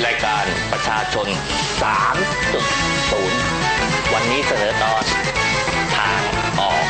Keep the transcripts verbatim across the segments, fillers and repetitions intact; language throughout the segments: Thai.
รายการประชาชน สามจุดศูนย์ วันนี้เสนอตอนทางออก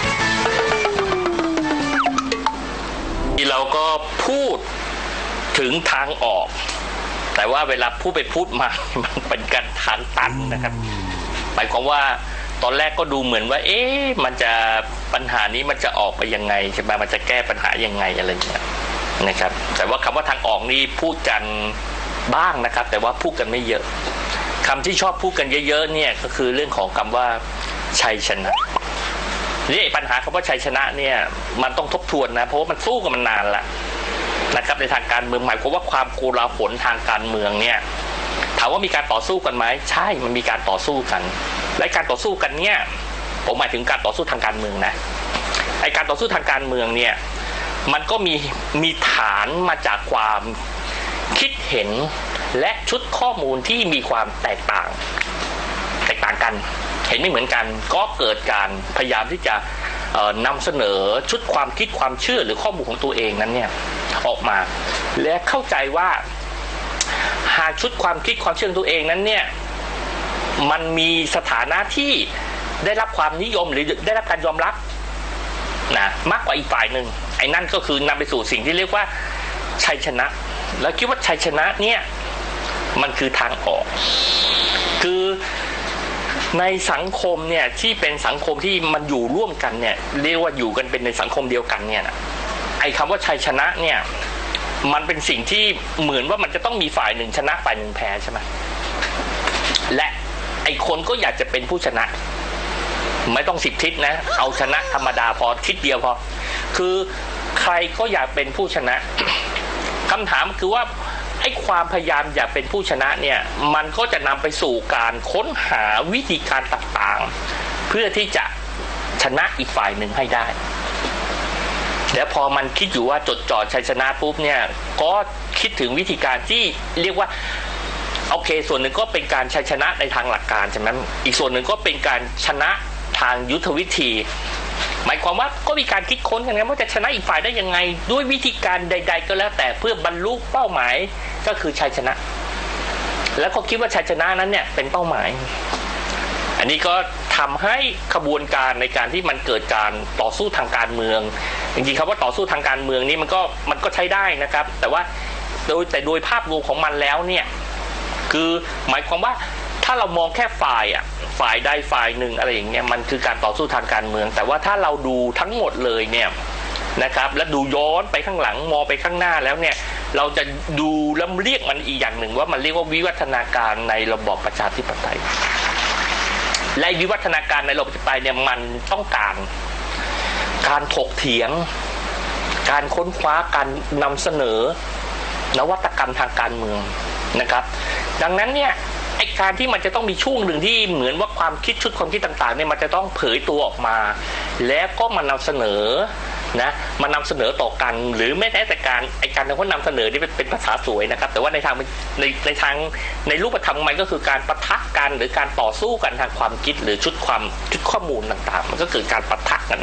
ที่เราก็พูดถึงทางออกแต่ว่าเวลาพูดไปพูดมามันเป็นการทางตันนะครับหมายความว่าตอนแรกก็ดูเหมือนว่าเอ๊ะมันจะปัญหานี้มันจะออกไปยังไงใช่ไหมมันจะแก้ปัญหายังไงอะไรอย่างเงี้ยนะครับแต่ว่าคำว่าทางออกนี่พูดกันบ้างนะครับแต่ว่าพูดกันไม่เยอะคำที่ชอบพูดกันเยอะๆเนี่ยก็คือเรื่องของคำว่าชัยชนะนี่ปัญหาคำว่าชัยชนะเนี่ยมันต้องทบทวนนะเพราะว่ามันสู้กันมานานละนะครับในทางการเมืองหมายความว่าความโกลาหลทางการเมืองเนี่ยถามว่ามีการต่อสู้กันไหมใช่มันมีการต่อสู้กันและการต่อสู้กันเนี่ยผมหมายถึงการต่อสู้ทางการเมืองนะไอการต่อสู้ทางการเมืองเนี่ยมันก็มีมีฐานมาจากความคิดเห็นและชุดข้อมูลที่มีความแตกต่างแตกต่างกันเห็นไม่เหมือนกันก็เกิดการพยายามที่จะนำเสนอชุดความคิดความเชื่อหรือข้อมูลของตัวเองนั้นเนี่ยออกมาและเข้าใจว่าหากชุดความคิดความเชื่อของตัวเองนั้นเนี่ยมันมีสถานะที่ได้รับความนิยมหรือได้รับการยอมรับนะมากกว่าอีกฝ่ายหนึ่งไอ้นั่นก็คือนำไปสู่สิ่งที่เรียกว่าชัยชนะแล้วคิดว่าชัยชนะเนี่ยมันคือทางออกคือในสังคมเนี่ยที่เป็นสังคมที่มันอยู่ร่วมกันเนี่ยเรียกว่าอยู่กันเป็นในสังคมเดียวกันเนี่ยนะไอ้คำว่าชัยชนะเนี่ยมันเป็นสิ่งที่เหมือนว่ามันจะต้องมีฝ่ายหนึ่งชนะฝ่ายหนึ่งแพ้ใช่ไหมและไอ้คนก็อยากจะเป็นผู้ชนะไม่ต้องสิบทิศนะเอาชนะธรรมดาพอทิศเดียวพอคือใครก็อยากเป็นผู้ชนะคำถามคือว่าไอ้ความพยายามอยากเป็นผู้ชนะเนี่ยมันก็จะนำไปสู่การค้นหาวิธีการต่างๆเพื่อที่จะชนะอีกฝ่ายหนึ่งให้ได้แล้วพอมันคิดอยู่ว่าจดจ่อชัยชนะปุ๊บเนี่ยก็คิดถึงวิธีการที่เรียกว่าโอเคส่วนหนึ่งก็เป็นการชัยชนะในทางหลักการใช่ไหมอีกส่วนหนึ่งก็เป็นการชนะทางยุทธวิธีหมายความว่าก็มีการคิดค้นกันนะว่าจะชนะอีกฝ่ายได้ยังไงด้วยวิธีการใดๆก็แล้วแต่เพื่อบรรลุเป้าหมายก็คือชัยชนะแล้วก็คิดว่าชัยชนะนั้นเนี่ยเป็นเป้าหมายอันนี้ก็ทำให้ขบวนการในการที่มันเกิดการต่อสู้ทางการเมืองจริงๆคำว่าต่อสู้ทางการเมืองนี่มันก็มันก็ใช้ได้นะครับแต่ว่าโดยแต่โดยภาพรวมของมันแล้วเนี่ยคือหมายความว่าถ้าเรามองแค่ฝ่ายอ่ะฝ่ายใดฝ่ายหนึ่งอะไรอย่างเงี้ยมันคือการต่อสู้ทางการเมืองแต่ว่าถ้าเราดูทั้งหมดเลยเนี่ยนะครับและดูย้อนไปข้างหลังมองไปข้างหน้าแล้วเนี่ยเราจะดูแล้วเรียกมันอีกอย่างหนึ่งว่ามันเรียกว่าวิวัฒนาการในระบอบประชาธิปไตยและวิวัฒนาการในระบอบประชาธิปไตยเนี่ยมันต้องการการถกเถียงการค้นคว้าการนำเสนอนวัตกรรมทางการเมืองนะครับดังนั้นเนี่ยไอ้การที่มันจะต้องมีช่วงหนึ่งที่เหมือนว่าความคิดชุดความคิดต่างๆเนี่ยมันจะต้องเผยตัวออกมาแล้วก็มานำเสนอนะมานำเสนอต่อกันหรือแม้แต่การไอ้การที่เขานำเสนอนี่เป็นภาษาสวยนะครับแต่ว่าในทางในในทางในรูปธรรมมันก็คือการปะทะกันหรือการต่อสู้กันทางความคิดหรือชุดความชุดข้อมูลต่างๆมันก็เกิดการปะทะกัน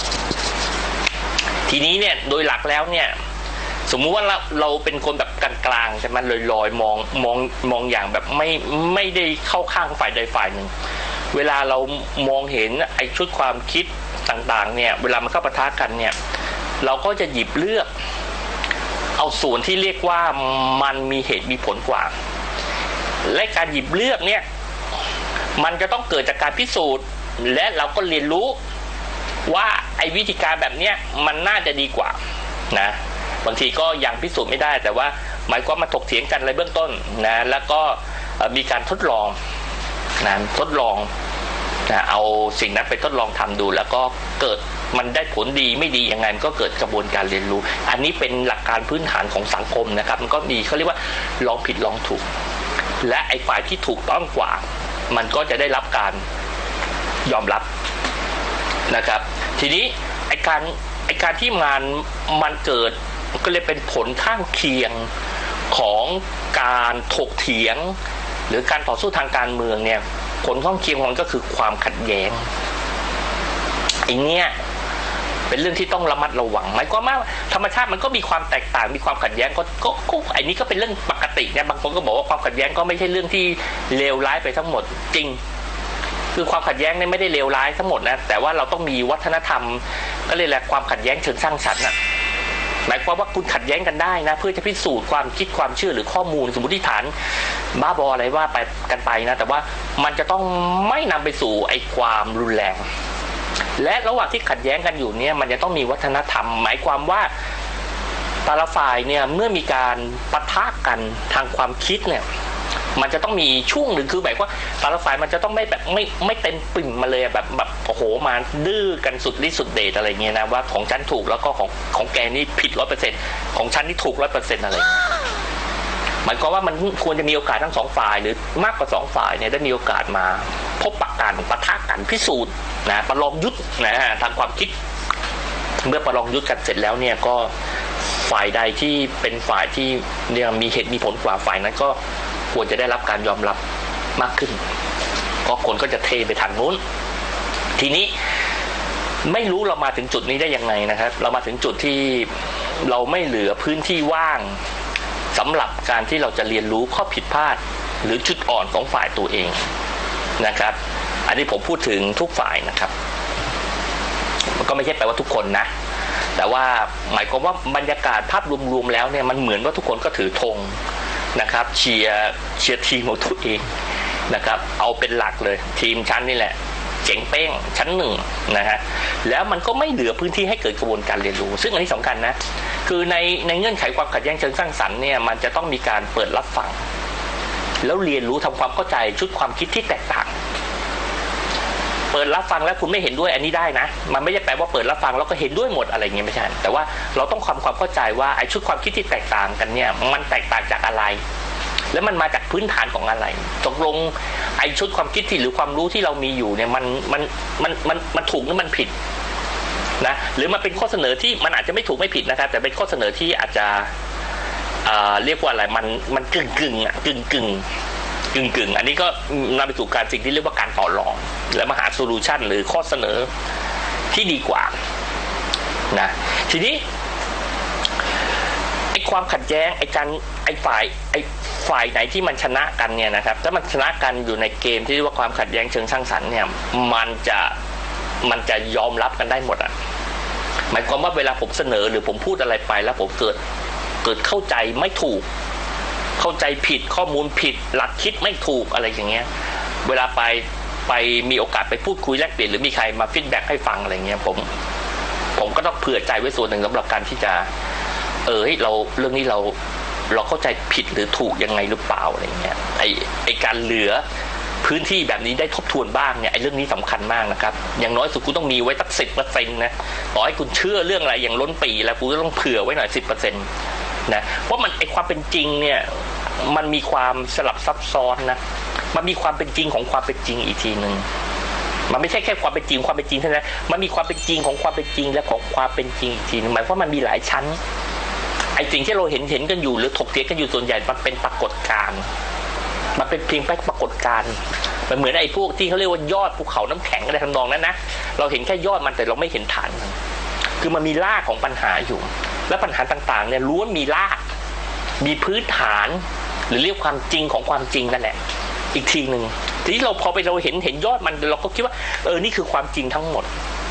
ทีนี้เนี่ยโดยหลักแล้วเนี่ยสมมุติว่าเราเราเป็นคนแบบกลางๆใช่ไหมลอยๆมองมองมองอย่างแบบไม่ไม่ได้เข้าข้างฝ่ายใดฝ่ายหนึ่งเวลาเรามองเห็นไอ้ชุดความคิดต่างๆเนี่ยเวลามันเข้าปะทะกันเนี่ยเราก็จะหยิบเลือกเอาส่วนที่เรียกว่ามันมีเหตุมีผลกว่าและการหยิบเลือกเนี่ยมันจะต้องเกิดจากการพิสูจน์และเราก็เรียนรู้ว่าไอ้วิธีการแบบเนี้ยมันน่าจะดีกว่านะบางทีก็ยังพิสูจน์ไม่ได้แต่ว่าหมายความมาถกเถียงกันอะไรเบื้องต้นนะแล้วก็มีการทดลองนะทดลองนะเอาสิ่งนั้นไปทดลองทำดูแล้วก็เกิดมันได้ผลดีไม่ดียังไงมันก็เกิดกระบวนการเรียนรู้อันนี้เป็นหลักการพื้นฐานของสังคมนะครับมันก็มีเขาเรียกว่าลองผิดลองถูกและไอ้ฝ่ายที่ถูกต้องกว่ามันก็จะได้รับการยอมรับนะครับทีนี้ไอ้การไอ้การที่มันมันเกิดก็เลยเป็นผลข้างเคียงของการถกเถียงหรือการต่อสู้ทางการเมืองเนี่ยผลข้างเคียงมันก็คือความขัดแย้งไอ้เนี้ยเป็นเรื่องที่ต้องระมัดระวังหมายความว่าธรรมชาติมันก็มีความแตกต่างมีความขัดแย้งก็ก็ก็ไอ้นี้ก็เป็นเรื่องปกตินะบางคนก็บอกว่าความขัดแย้งก็ไม่ใช่เรื่องที่เลวร้ายไปทั้งหมดจริงคือความขัดแย้งเนี่ยไม่ได้เลวร้ายทั้งหมดนะแต่ว่าเราต้องมีวัฒนธรรมก็เลยแหละความขัดแย้งเชิงสร้างสรรค์นะหมายความว่าคุณขัดแย้งกันได้นะเพื่อจะพิสูจน์ความคิดความเชื่อหรือข้อมูลสมมติฐานบ้าบออะไรว่าไปกันไปนะแต่ว่ามันจะต้องไม่นำไปสู่ไอ้ความรุนแรงและระหว่างที่ขัดแย้งกันอยู่เนี่ยมันจะต้องมีวัฒนธรรมหมายความว่าแต่ละฝ่ายเนี่ยเมื่อมีการปะทะกันทางความคิดเนี่ยมันจะต้องมีช่วงหนึ่งคือแบบว่าแต่ละฝ่ายมันจะต้องไม่แบบไม่ไม่เต็มปิ่มมาเลยแบบแบบโอ้โหมาดื้อกันสุดฤทธิ์สุดเดชอะไรเงี้ยนะว่าของฉันถูกแล้วก็ของของแกนี่ผิดร้อยเปอร์เซ็นต์ของฉันนี่ถูกร้อยเปอร์เซ็นต์อะไรหมายความว่ามันควรจะมีโอกาสทั้งสองฝ่ายหรือมากกว่าสองฝ่ายเนี่ยได้มีโอกาสมาพบปะกันปะทะกันพิสูจน์นะประลองยุทธนะฮะทางความคิดเมื่อประลองยุทธกันเสร็จแล้วเนี่ยก็ฝ่ายใดที่เป็นฝ่ายที่เนี่ยมีเหตุมีผลกว่าฝ่ายนั้นก็ควรจะได้รับการยอมรับมากขึ้นก็คนก็จะเทไปทางนู้นทีนี้ไม่รู้เรามาถึงจุดนี้ได้ยังไงนะครับเรามาถึงจุดที่เราไม่เหลือพื้นที่ว่างสำหรับการที่เราจะเรียนรู้ข้อผิดพลาดหรือจุดอ่อนของฝ่ายตัวเองนะครับอันนี้ผมพูดถึงทุกฝ่ายนะครับมันก็ไม่ใช่แปลว่าทุกคนนะแต่ว่าหมายความว่าบรรยากาศภาพรวมๆแล้วเนี่ยมันเหมือนว่าทุกคนก็ถือธงนะครับเชียร์เชียร์ทีมของตัวเองนะครับเอาเป็นหลักเลยทีมชั้นนี่แหละเจ๋งเป้งชั้นหนึ่งนะฮะแล้วมันก็ไม่เหลือพื้นที่ให้เกิดกระบวนการเรียนรู้ซึ่งอันนี้สำคัญนะคือในในเงื่อนไขความขัดแย้งเชิงสร้างสรรค์เนี่ยมันจะต้องมีการเปิดรับฟังแล้วเรียนรู้ทำความเข้าใจชุดความคิดที่แตกต่างเปิดรับฟังแล้วคุณไม่เห็นด้วยอันนี้ได้นะมันไม่ใช่แปลว่าเปิดรับฟังแล้วก็เห็นด้วยหมดอะไรเงี้ยไม่ใช่แต่ว่าเราต้องความความเข้าใจว่าไอ้ชุดความคิดที่แตกต่างกันเนี่ยมันแตกต่างจากอะไรแล้วมันมาจากพื้นฐานของอะไรตกลงไอ้ชุดความคิดที่หรือความรู้ที่เรามีอยู่เนี่ยมันมันมันมันมันถูกหรือมันผิดนะหรือมันเป็นข้อเสนอที่มันอาจจะไม่ถูกไม่ผิดนะครับแต่เป็นข้อเสนอที่อาจจะเอ่อเรียกว่าอะไรมันมันกึ่งกึ่งอ่ะกึ่งกึ่งกึ่งกึ่งอันนี้ก็นำไปสู่การสิ่งที่เรียกว่าการต่อรองและมาหาโซลูชันหรือข้อเสนอที่ดีกว่านะทีนี้ไอ้ความขัดแย้งไอ้การไอ้ฝ่ายไอ้ฝ่ายไหนที่มันชนะกันเนี่ยนะครับถ้ามันชนะกันอยู่ในเกมที่เรียกว่าความขัดแย้งเชิงสร้างสรรค์เนี่ยมันจะมันจะยอมรับกันได้หมดอ่ะหมายความว่าเวลาผมเสนอหรือผมพูดอะไรไปแล้วผมเกิดเกิดเข้าใจไม่ถูกเข้าใจผิดข้อมูลผิดหลักคิดไม่ถูกอะไรอย่างเงี้ยเวลาไปไปมีโอกาสไปพูดคุยแลกเปลี่ยนหรือมีใครมาฟีดแบ็กให้ฟังอะไรเงี้ยผมผมก็ต้องเผื่อใจไว้ส่วนหนึ่งสำหรับการที่จะเออเราเรื่องนี้เราเราเข้าใจผิดหรือถูกยังไงหรือเปล่าอะไรเงี้ยไอไอการเหลือพื้นที่แบบนี้ได้ทบทวนบ้างเนี่ยไอเรื่องนี้สำคัญมากนะครับอย่างน้อยสุดคุณต้องมีไว้สักสิบเปอร์เซ็นต์นะต่อให้คุณเชื่อเรื่องอะไรอย่างล้นปีแล้วคุณก็ต้องเผื่อไว้หน่อยสิบเปอร์เซ็นต์นะเพราะมันไอความเป็นจริงเนี่ยมันมีความสลับซับซ้อนนะมันมีความเป็นจริงของความเป็นจริงอีกทีหนึ่งมันไม่ใช่แค่ความเป็นจริงความเป็นจริงเท่านั้นมันมีความเป็นจริงของความเป็นจริงและของความเป็นจริงอีกทีนึงหมายความว่ามันมีหลายชั้นไอ้สิ่งที่เราเห็นเห็นกันอยู่หรือถกเถียงกันอยู่ส่วนใหญ่มันเป็นปรากฏการณ์มันเป็นเพียงแค่ปรากฏการณ์มันเหมือนไอ้พวกที่เขาเรียกว่ายอดภูเขาน้ำแข็งอะไรทำนองนั้นนะเราเห็นแค่ยอดมันแต่เราไม่เห็นฐานมันคือมันมีรากของปัญหาอยู่และปัญหาต่างๆเนี่ยล้วนมีรากมีพื้นฐานหรือเรียกความจริงของความจริงนั่นแหละอีกทีหนึ่งทีนี้เราพอไปเราเห็นเห็นยอดมันเราก็คิดว่าเออนี่คือความจริงทั้งหมด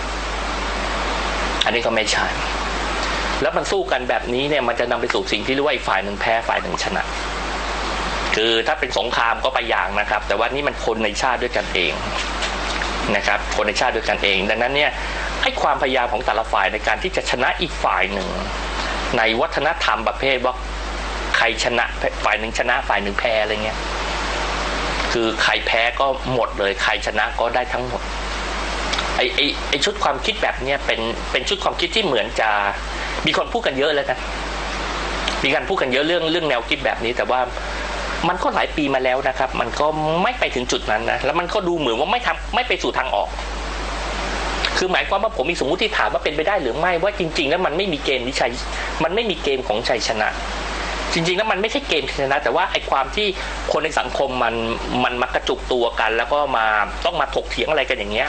อันนี้ก็ไม่ใช่แล้วมันสู้กันแบบนี้เนี่ยมันจะนำไปสู่สิ่งที่เรียกว่าอีกฝ่ายหนึ่งแพ้ฝ่ายหนึ่งชนะคือถ้าเป็นสงครามก็ไปอย่างนะครับแต่ว่านี่มันคนในชาติด้วยกันเองนะครับคนในชาติด้วยกันเองดังนั้นเนี่ยให้ความพยายามของแต่ละฝ่ายในการที่จะชนะอีกฝ่ายหนึ่งในวัฒนธรรมประเภทว่าใครชนะฝ่ายหนึ่งชนะฝ่ายหนึ่งแพ้อะไรเงี้ยคือใครแพ้ก็หมดเลยใครชนะก็ได้ทั้งหมดไอ้ไอ้ไอ้ชุดความคิดแบบเนี้ยเป็นเป็นชุดความคิดที่เหมือนจะมีคนพูดกันเยอะแล้วนะมีการพูดกันเยอะเรื่องเรื่องแนวคิดแบบนี้แต่ว่ามันก็หลายปีมาแล้วนะครับมันก็ไม่ไปถึงจุดนั้นนะแล้วมันก็ดูเหมือนว่าไม่ทำไม่ไปสู่ทางออกคือหมายความว่าผมมีสมมุติฐานว่าเป็นไปได้หรือไม่ว่าจริงๆแล้วมันไม่มีเกมที่ชัยมันไม่มีเกมของชัยชนะจริงๆแล้วมันไม่ใช่เกมชนะแต่ว่าไอ้ความที่คนในสังคมมันมันมากระจุกตัวกันแล้วก็มาต้องมาถกเถียงอะไรกันอย่างเงี้ย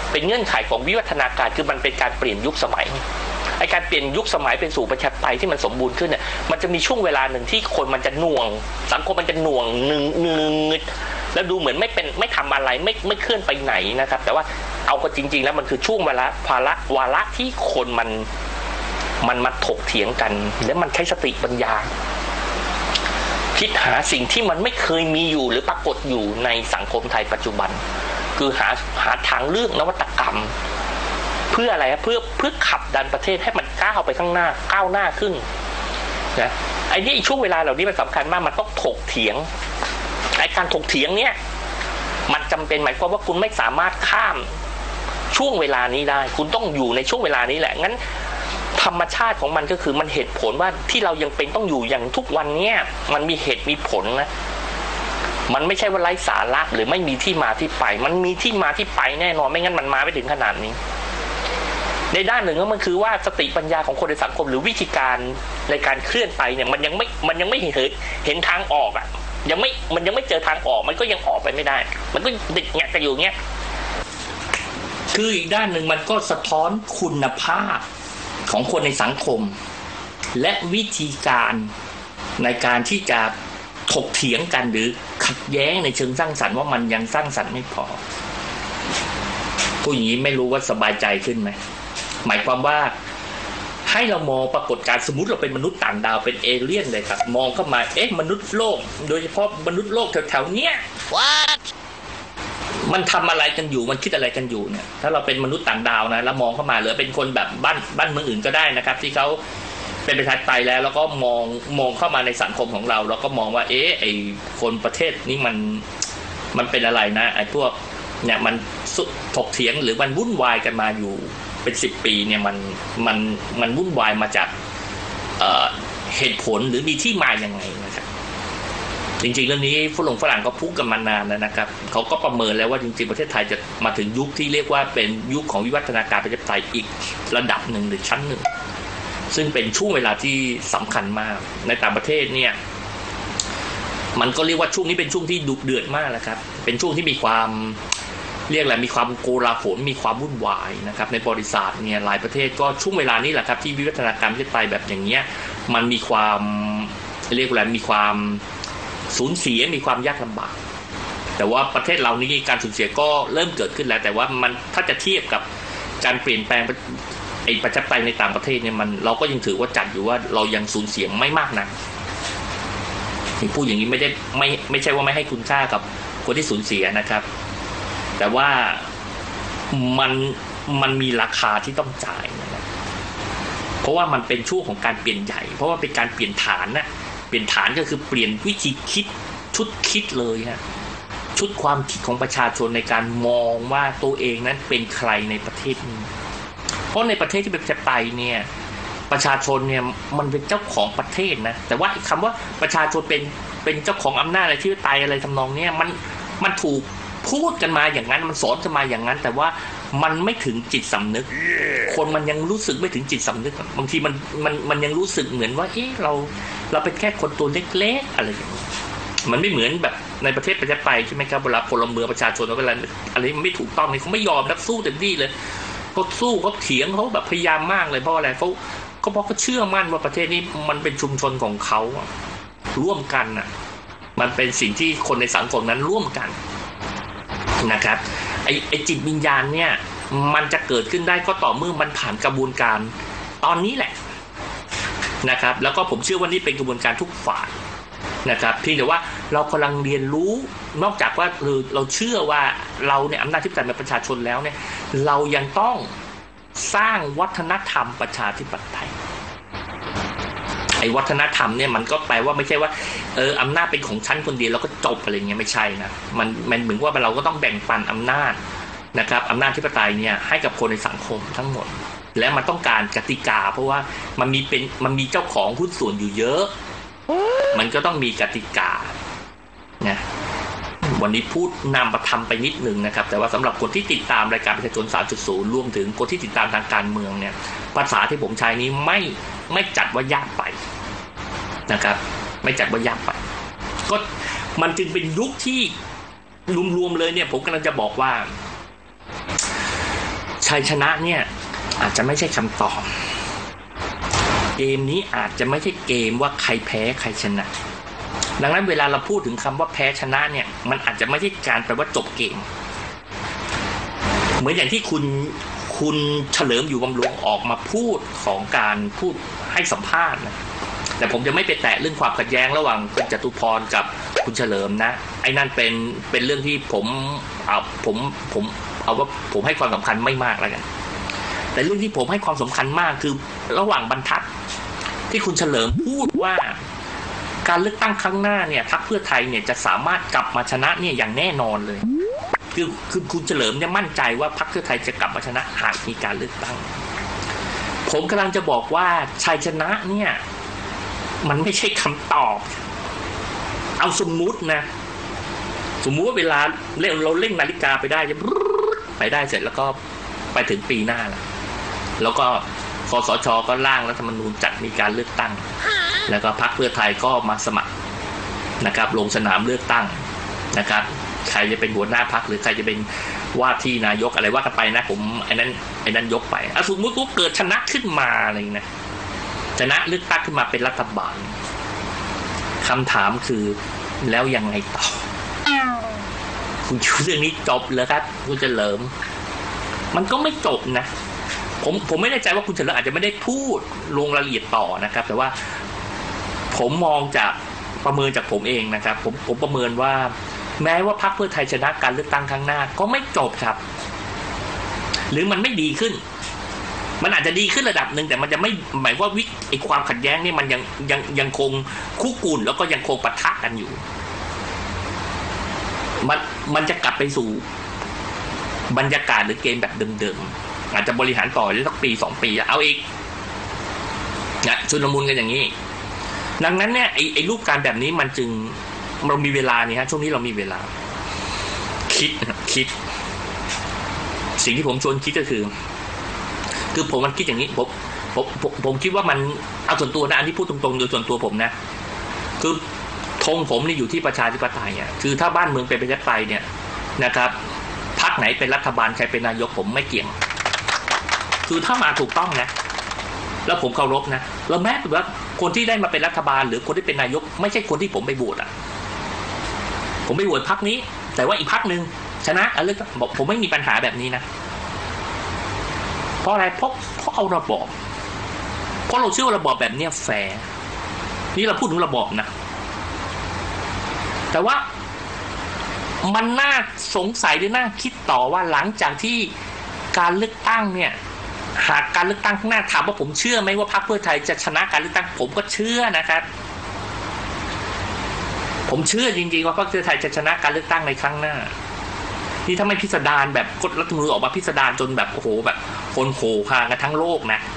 เป็นเงื่อนไขของวิวัฒนาการคือมันเป็นการเปลี่ยนยุคสมัยไอการเปลี่ยนยุคสมัยเป็นสู่ประชาธิปไตยที่มันสมบูรณ์ขึ้นเนี่ยมันจะมีช่วงเวลาหนึ่งที่คนมันจะหน่วงสังคมมันจะหน่วงหนึ่งหนึ่งแล้วดูเหมือนไม่เป็นไม่ทำอะไรไม่ไม่เคลื่อนไปไหนนะครับแต่ว่าเอาก็จริงๆแล้วมันคือช่วงเวลาภาระวาระที่คนมันมันมาถกเถียงกันแล้วมันใช้สติปัญญาคิดหาสิ่งที่มันไม่เคยมีอยู่หรือปรากฏอยู่ในสังคมไทยปัจจุบันคือหาหาทางเลือกนวัตกรรมเพื่ออะไรเพื่อเพื่อขับดันประเทศให้มันก้าวไปข้างหน้าก้าวหน้าขึ้นนะไอ้นี่ช่วงเวลาเหล่านี้มันสำคัญมากมันต้องถกเถียงไอ้การถกเถียงเนี่ยมันจำเป็นหมายความว่าคุณไม่สามารถข้ามช่วงเวลานี้ได้คุณต้องอยู่ในช่วงเวลานี้แหละงั้นธรรมชาติของมันก็คือมันเหตุผลว่าที่เรายังเป็นต้องอยู่อย่างทุกวันเนี้ยมันมีเหตุมีผลนะมันไม่ใช่ว่าไร้สาระหรือไม่มีที่มาที่ไปมันมีที่มาที่ไปแน่นอนไม่งั้นมันมาไม่ถึงขนาดนี้ในด้านหนึ่งก็มันคือว่าสติปัญญาของคนในสังคมหรือวิธีการในการเคลื่อนไปเนี่ยมันยังไม่มันยังไม่เห็นเห็นทางออกอ่ะยังไม่มันยังไม่เจอทางออกมันก็ยังออกไปไม่ได้มันก็ติดแงะกันอยู่เงี้ยคืออีกด้านหนึ่งมันก็สะท้อนคุณภาพของคนในสังคมและวิธีการในการที่จะถกเถียงกันหรือขัดแย้งในเชิงสร้างสรรค์ว่ามันยังสร้างสรรค์ไม่พอผู้อย่างนี้ไม่รู้ว่าสบายใจขึ้นไหมหมายความว่าให้เรามองปรากฏการณ์สมมุติเราเป็นมนุษย์ต่างดาวเป็นเอเลี่ยนเลยครับมองเข้ามาเอ๊ะมนุษย์โลกโดยเฉพาะมนุษย์โลกแถวๆเนี้ย What? มันทำอะไรกันอยู่มันคิดอะไรกันอยู่เนี่ยถ้าเราเป็นมนุษย์ต่างดาวนะแล้วมองเข้ามาหรือเป็นคนแบบบ้านบ้านเมืองอื่นก็ได้นะครับที่เขาเป็นประชาธิปไตยแล้วแล้วก็มองมองเข้ามาในสังคมของเราแล้วก็มองว่าเอ๊ะไอคนประเทศนี้มันมันเป็นอะไรนะไอพวกเนี่ยมันถกเถียงหรือมันวุ่นวายกันมาอยู่เป็นสิบปีเนี่ยมันมันมันวุ่นวายมาจาก เอ่อ เหตุผลหรือมีที่มาอย่างไงนะครับจริงๆเรื่องนี้ฝรั่งฝรั่งก็พูดกันมานานแล้วนะครับเขาก็ประเมินแล้วว่าจริงๆประเทศไทยจะมาถึงยุคที่เรียกว่าเป็นยุคของวิวัฒนาการประชาธิปไตยอีกระดับหนึ่งหรือชั้นหนึ่งซึ่งเป็นช่วงเวลาที่สำคัญมากในต่างประเทศเนี่ยมันก็เรียกว่าช่วงนี้เป็นช่วงที่ดุเดือดมากนะครับเป็นช่วงที่มีความเรียกอะไรมีความโกลาหลมีความวุ่นวายนะครับในบริษัทเนี่ยหลายประเทศก็ช่วงเวลานี้แหละครับที่วิวัฒนาการประชาธิปไตยแบบอย่างเงี้ยมันมีความเรียกอะไรมีความสูญเสียมีความยากลำบากแต่ว่าประเทศเรานี้การสูญเสียก็เริ่มเกิดขึ้นแล้วแต่ว่ามันถ้าจะเทียบกับการเปลี่ยนแปลงไอ้ประชาธิปไตยในต่างประเทศเนี่ยมันเราก็ยังถือว่าจัดอยู่ว่าเรายังสูญเสียไม่มากนักที่พูดอย่างนี้ไม่ได้ไม่ไม่ใช่ว่าไม่ให้คุณค่ากับคนที่สูญเสียนะครับแต่ว่ามันมันมีราคาที่ต้องจ่ายนะครับเพราะว่ามันเป็นช่วงของการเปลี่ยนใหญ่เพราะว่าเป็นการเปลี่ยนฐานนะเปลี่ยนฐานก็คือเปลี่ยนวิธีคิดชุดคิดเลยฮะชุดความคิดของประชาชนในการมองว่าตัวเองนั้นเป็นใครในประเทศนี้เพราะในประเทศที่เป็นประชาธิปไตยเนี่ยประชาชนเนี่ยมันเป็นเจ้าของประเทศนะแต่ว่าคำว่าประชาชนเป็นเป็นเจ้าของอำนาจอะไรที่ตายอะไรทำนองเนี้ยมันมันถูกพูดกันมาอย่างนั้นมันสอนกันมาอย่างนั้นแต่ว่ามันไม่ถึงจิตสำนึกคนมันยังรู้สึกไม่ถึงจิตสำนึกบางทีมันมันมันยังรู้สึกเหมือนว่าเอ๊ะเราเราเป็นแค่คนตัวเล็กๆอะไรอย่างนี้มันไม่เหมือนแบบในประเทศประชาธิปไตยใช่ไหมครับเวลาพลเมืองประชาชนเวลาอะไรมันไม่ถูกต้องนี่เขาไม่ยอมรับสู้เต็มที่เลยเขาสู้เขาเถียงเขาแบบพยายามมากเลยเพราะอะไรเขาเขาเพราะเขาเชื่อมั่นว่าประเทศนี้มันเป็นชุมชนของเขาร่วมกันอ่ะมันเป็นสิ่งที่คนในสังคมนั้นร่วมกันนะครับไอ้ไอ้จิตวิญญาณเนี่ยมันจะเกิดขึ้นได้ก็ต่อเมื่อมันผ่านกระบวนการตอนนี้แหละนะครับแล้วก็ผมเชื่อว่านี่เป็นกระบวนการทุกฝ่ายนะครับเพียงแต่ว่าเรากำลังเรียนรู้นอกจากว่าเราเราเชื่อว่าเราเนี่ยอำนาจที่ปไตยเป็นประชาชนแล้วเนี่ยเรายังต้องสร้างวัฒนธรรมประชาธิปไตยไอ้วัฒนธรรมเนี่ยมันก็แปลว่าไม่ใช่ว่าเอออำนาจเป็นของฉันคนเดียวแล้วก็จบอะไรเงี้ยไม่ใช่นะมันมันเหมือนว่าเราก็ต้องแบ่งปันอำนาจนะครับอำนาจธิปไตยเนี่ยให้กับคนในสังคมทั้งหมดและมันต้องการกติกาเพราะว่ามันมีเป็นมันมีเจ้าของหุ้นส่วนอยู่เยอะมันก็ต้องมีกติกานะวันนี้พูดนำประทำไปนิดนึงนะครับแต่ว่าสำหรับคนที่ติดตามรายการประชาชน สามจุดศูนย์ รวมถึงคนที่ติดตามทางการเมืองเนี่ยภาษาที่ผมใช้นี้ไม่ไม่จัดว่ายากไปนะครับไม่จัดว่ายากไปก็มันจึงเป็นยุคที่รวมๆเลยเนี่ยผมกำลังจะบอกว่าชัยชนะเนี่ยอาจจะไม่ใช่คำตอบเกมนี้อาจจะไม่ใช่เกมว่าใครแพ้ใครชนะดังนั้นเวลาเราพูดถึงคำว่าแพ้ชนะเนี่ยมันอาจจะไม่ใช่การแปลว่าจบเกมเหมือนอย่างที่คุณคุณเฉลิมอยู่บำรุงออกมาพูดของการพูดให้สัมภาษณ์นะแต่ผมจะไม่ไปแตะเรื่องความขัดแย้งระหว่างคุณจตุพรกับคุณเฉลิมนะไอ้นั่นเป็นเป็นเรื่องที่ผมเอาผมผมเอาว่าผมให้ความสำคัญไม่มากแล้วกันแต่เรื่องที่ผมให้ความสำคัญมากคือระหว่างบรรทัดที่คุณเฉลิมพูดว่าการเลือกตั้งครั้งหน้าเนี่ยพรรคเพื่อไทยเนี่ยจะสามารถกลับมาชนะเนี่ยอย่างแน่นอนเลยคือคือคุณเฉลิมเนี่ยมั่นใจว่าพรรคเพื่อไทยจะกลับมาชนะหากมีการเลือกตั้งผมกำลังจะบอกว่าชัยชนะเนี่ยมันไม่ใช่คำตอบเอาสมมุตินะสมมุติว่าเวลาเราเร่งนาฬิกาไปได้จะไปได้เสร็จแล้วก็ไปถึงปีหน้าแล้วแล้วก็คสช.ก็ร่างรัฐธรรมนูญจัดมีการเลือกตั้งแล้วก็พรรคเพื่อไทยก็มาสมัครนะครับลงสนามเลือกตั้งนะครับใครจะเป็นหัวหน้าพรรคหรือใครจะเป็นว่าที่นายกอะไรว่ากันไปนะผมไอ้นั้นไอ้นั้นยกไปอ่ะสมมติว่าเกิดชนะขึ้นมาอะไรนะชนะเลือกตั้งขึ้นมาเป็นรัฐบาลคำถามคือแล้วยังไงต่อคุณคิดเรื่องนี้จบเลยครับคุณเฉลิมมันก็ไม่จบนะผมผมไม่แน่ใจว่าคุณเฉลิมอาจจะไม่ได้พูดลงรายละเอียดต่อนะครับแต่ว่าผมมองจากประเมินจากผมเองนะครับผมผมประเมินว่าแม้ว่าพรรคเพื่อไทยชนะการเลือกตั้งครั้งหน้าก็ไม่จบครับหรือมันไม่ดีขึ้นมันอาจจะดีขึ้นระดับหนึ่งแต่มันจะไม่หมายว่าวิกไอความขัดแย้งนี่มันยังยังยังคงคุกรุ่นแล้วก็ยังคงปะทะกันอยู่มันมันจะกลับไปสู่บรรยากาศหรือเกมแบบเดิมๆอาจจะบริหารต่อได้สักปีสองปีเอาอีกนะชุลมุนกันอย่างนี้ดังนั้นเนี่ยไอไอรูปการแบบนี้มันจึงเรามีเวลาเนี่ยฮะช่วงนี้เรามีเวลาคิดคิดสิ่งที่ผมชวนคิดก็คือคือผมมันคิดอย่างนี้ผมผมผมผมคิดว่ามันเอาส่วนตัวนะอันนี้พูดตรงๆโดยส่วนตัวผมนะคือธงผมนี่อยู่ที่ประชาธิปไตยอ่ะคือถ้าบ้านเมืองเป็นประชาธิปไตยเนี่ยนะครับพรรคไหนเป็นรัฐบาลใครเป็นนายกผมไม่เกี่ยงคือถ้ามาถูกต้องนะแล้วผมเคารพนะแล้วแม้แต่ว่าคนที่ได้มาเป็นรัฐบาลหรือคนที่เป็นนายกไม่ใช่คนที่ผมไปโหวตอ่ะผมไปโหวตพรรคนี้แต่ว่าอีกพรรคนึงชนะอะไรก็บอกผมไม่มีปัญหาแบบนี้นะเพราะอะไรเพราะเพราะเอาระบอบเพราะเราเชื่อว่าระบอบแบบนี้แฟร์นี่เราพูดถึงระบอบนะแต่ว่ามันน่าสงสัยหรือน่าคิดต่อว่าหลังจากที่การเลือกตั้งเนี่ยหากการเลือกตั้งข้างหน้าถามว่าผมเชื่อไหมว่าพรรคเพื่อไทยจะชนะการเลือกตั้งผมก็เชื่อนะครับผมเชื่อจริงๆว่าพรรคเพื่อไทยจะชนะการเลือกตั้งในครั้งหน้านี่ถ้าไม่พิสดารแบบกฎรัฐธรรมนูญออกมาพิสดารจนแบบโอ้โหแบบคนโขคากันทั้งโลกนะ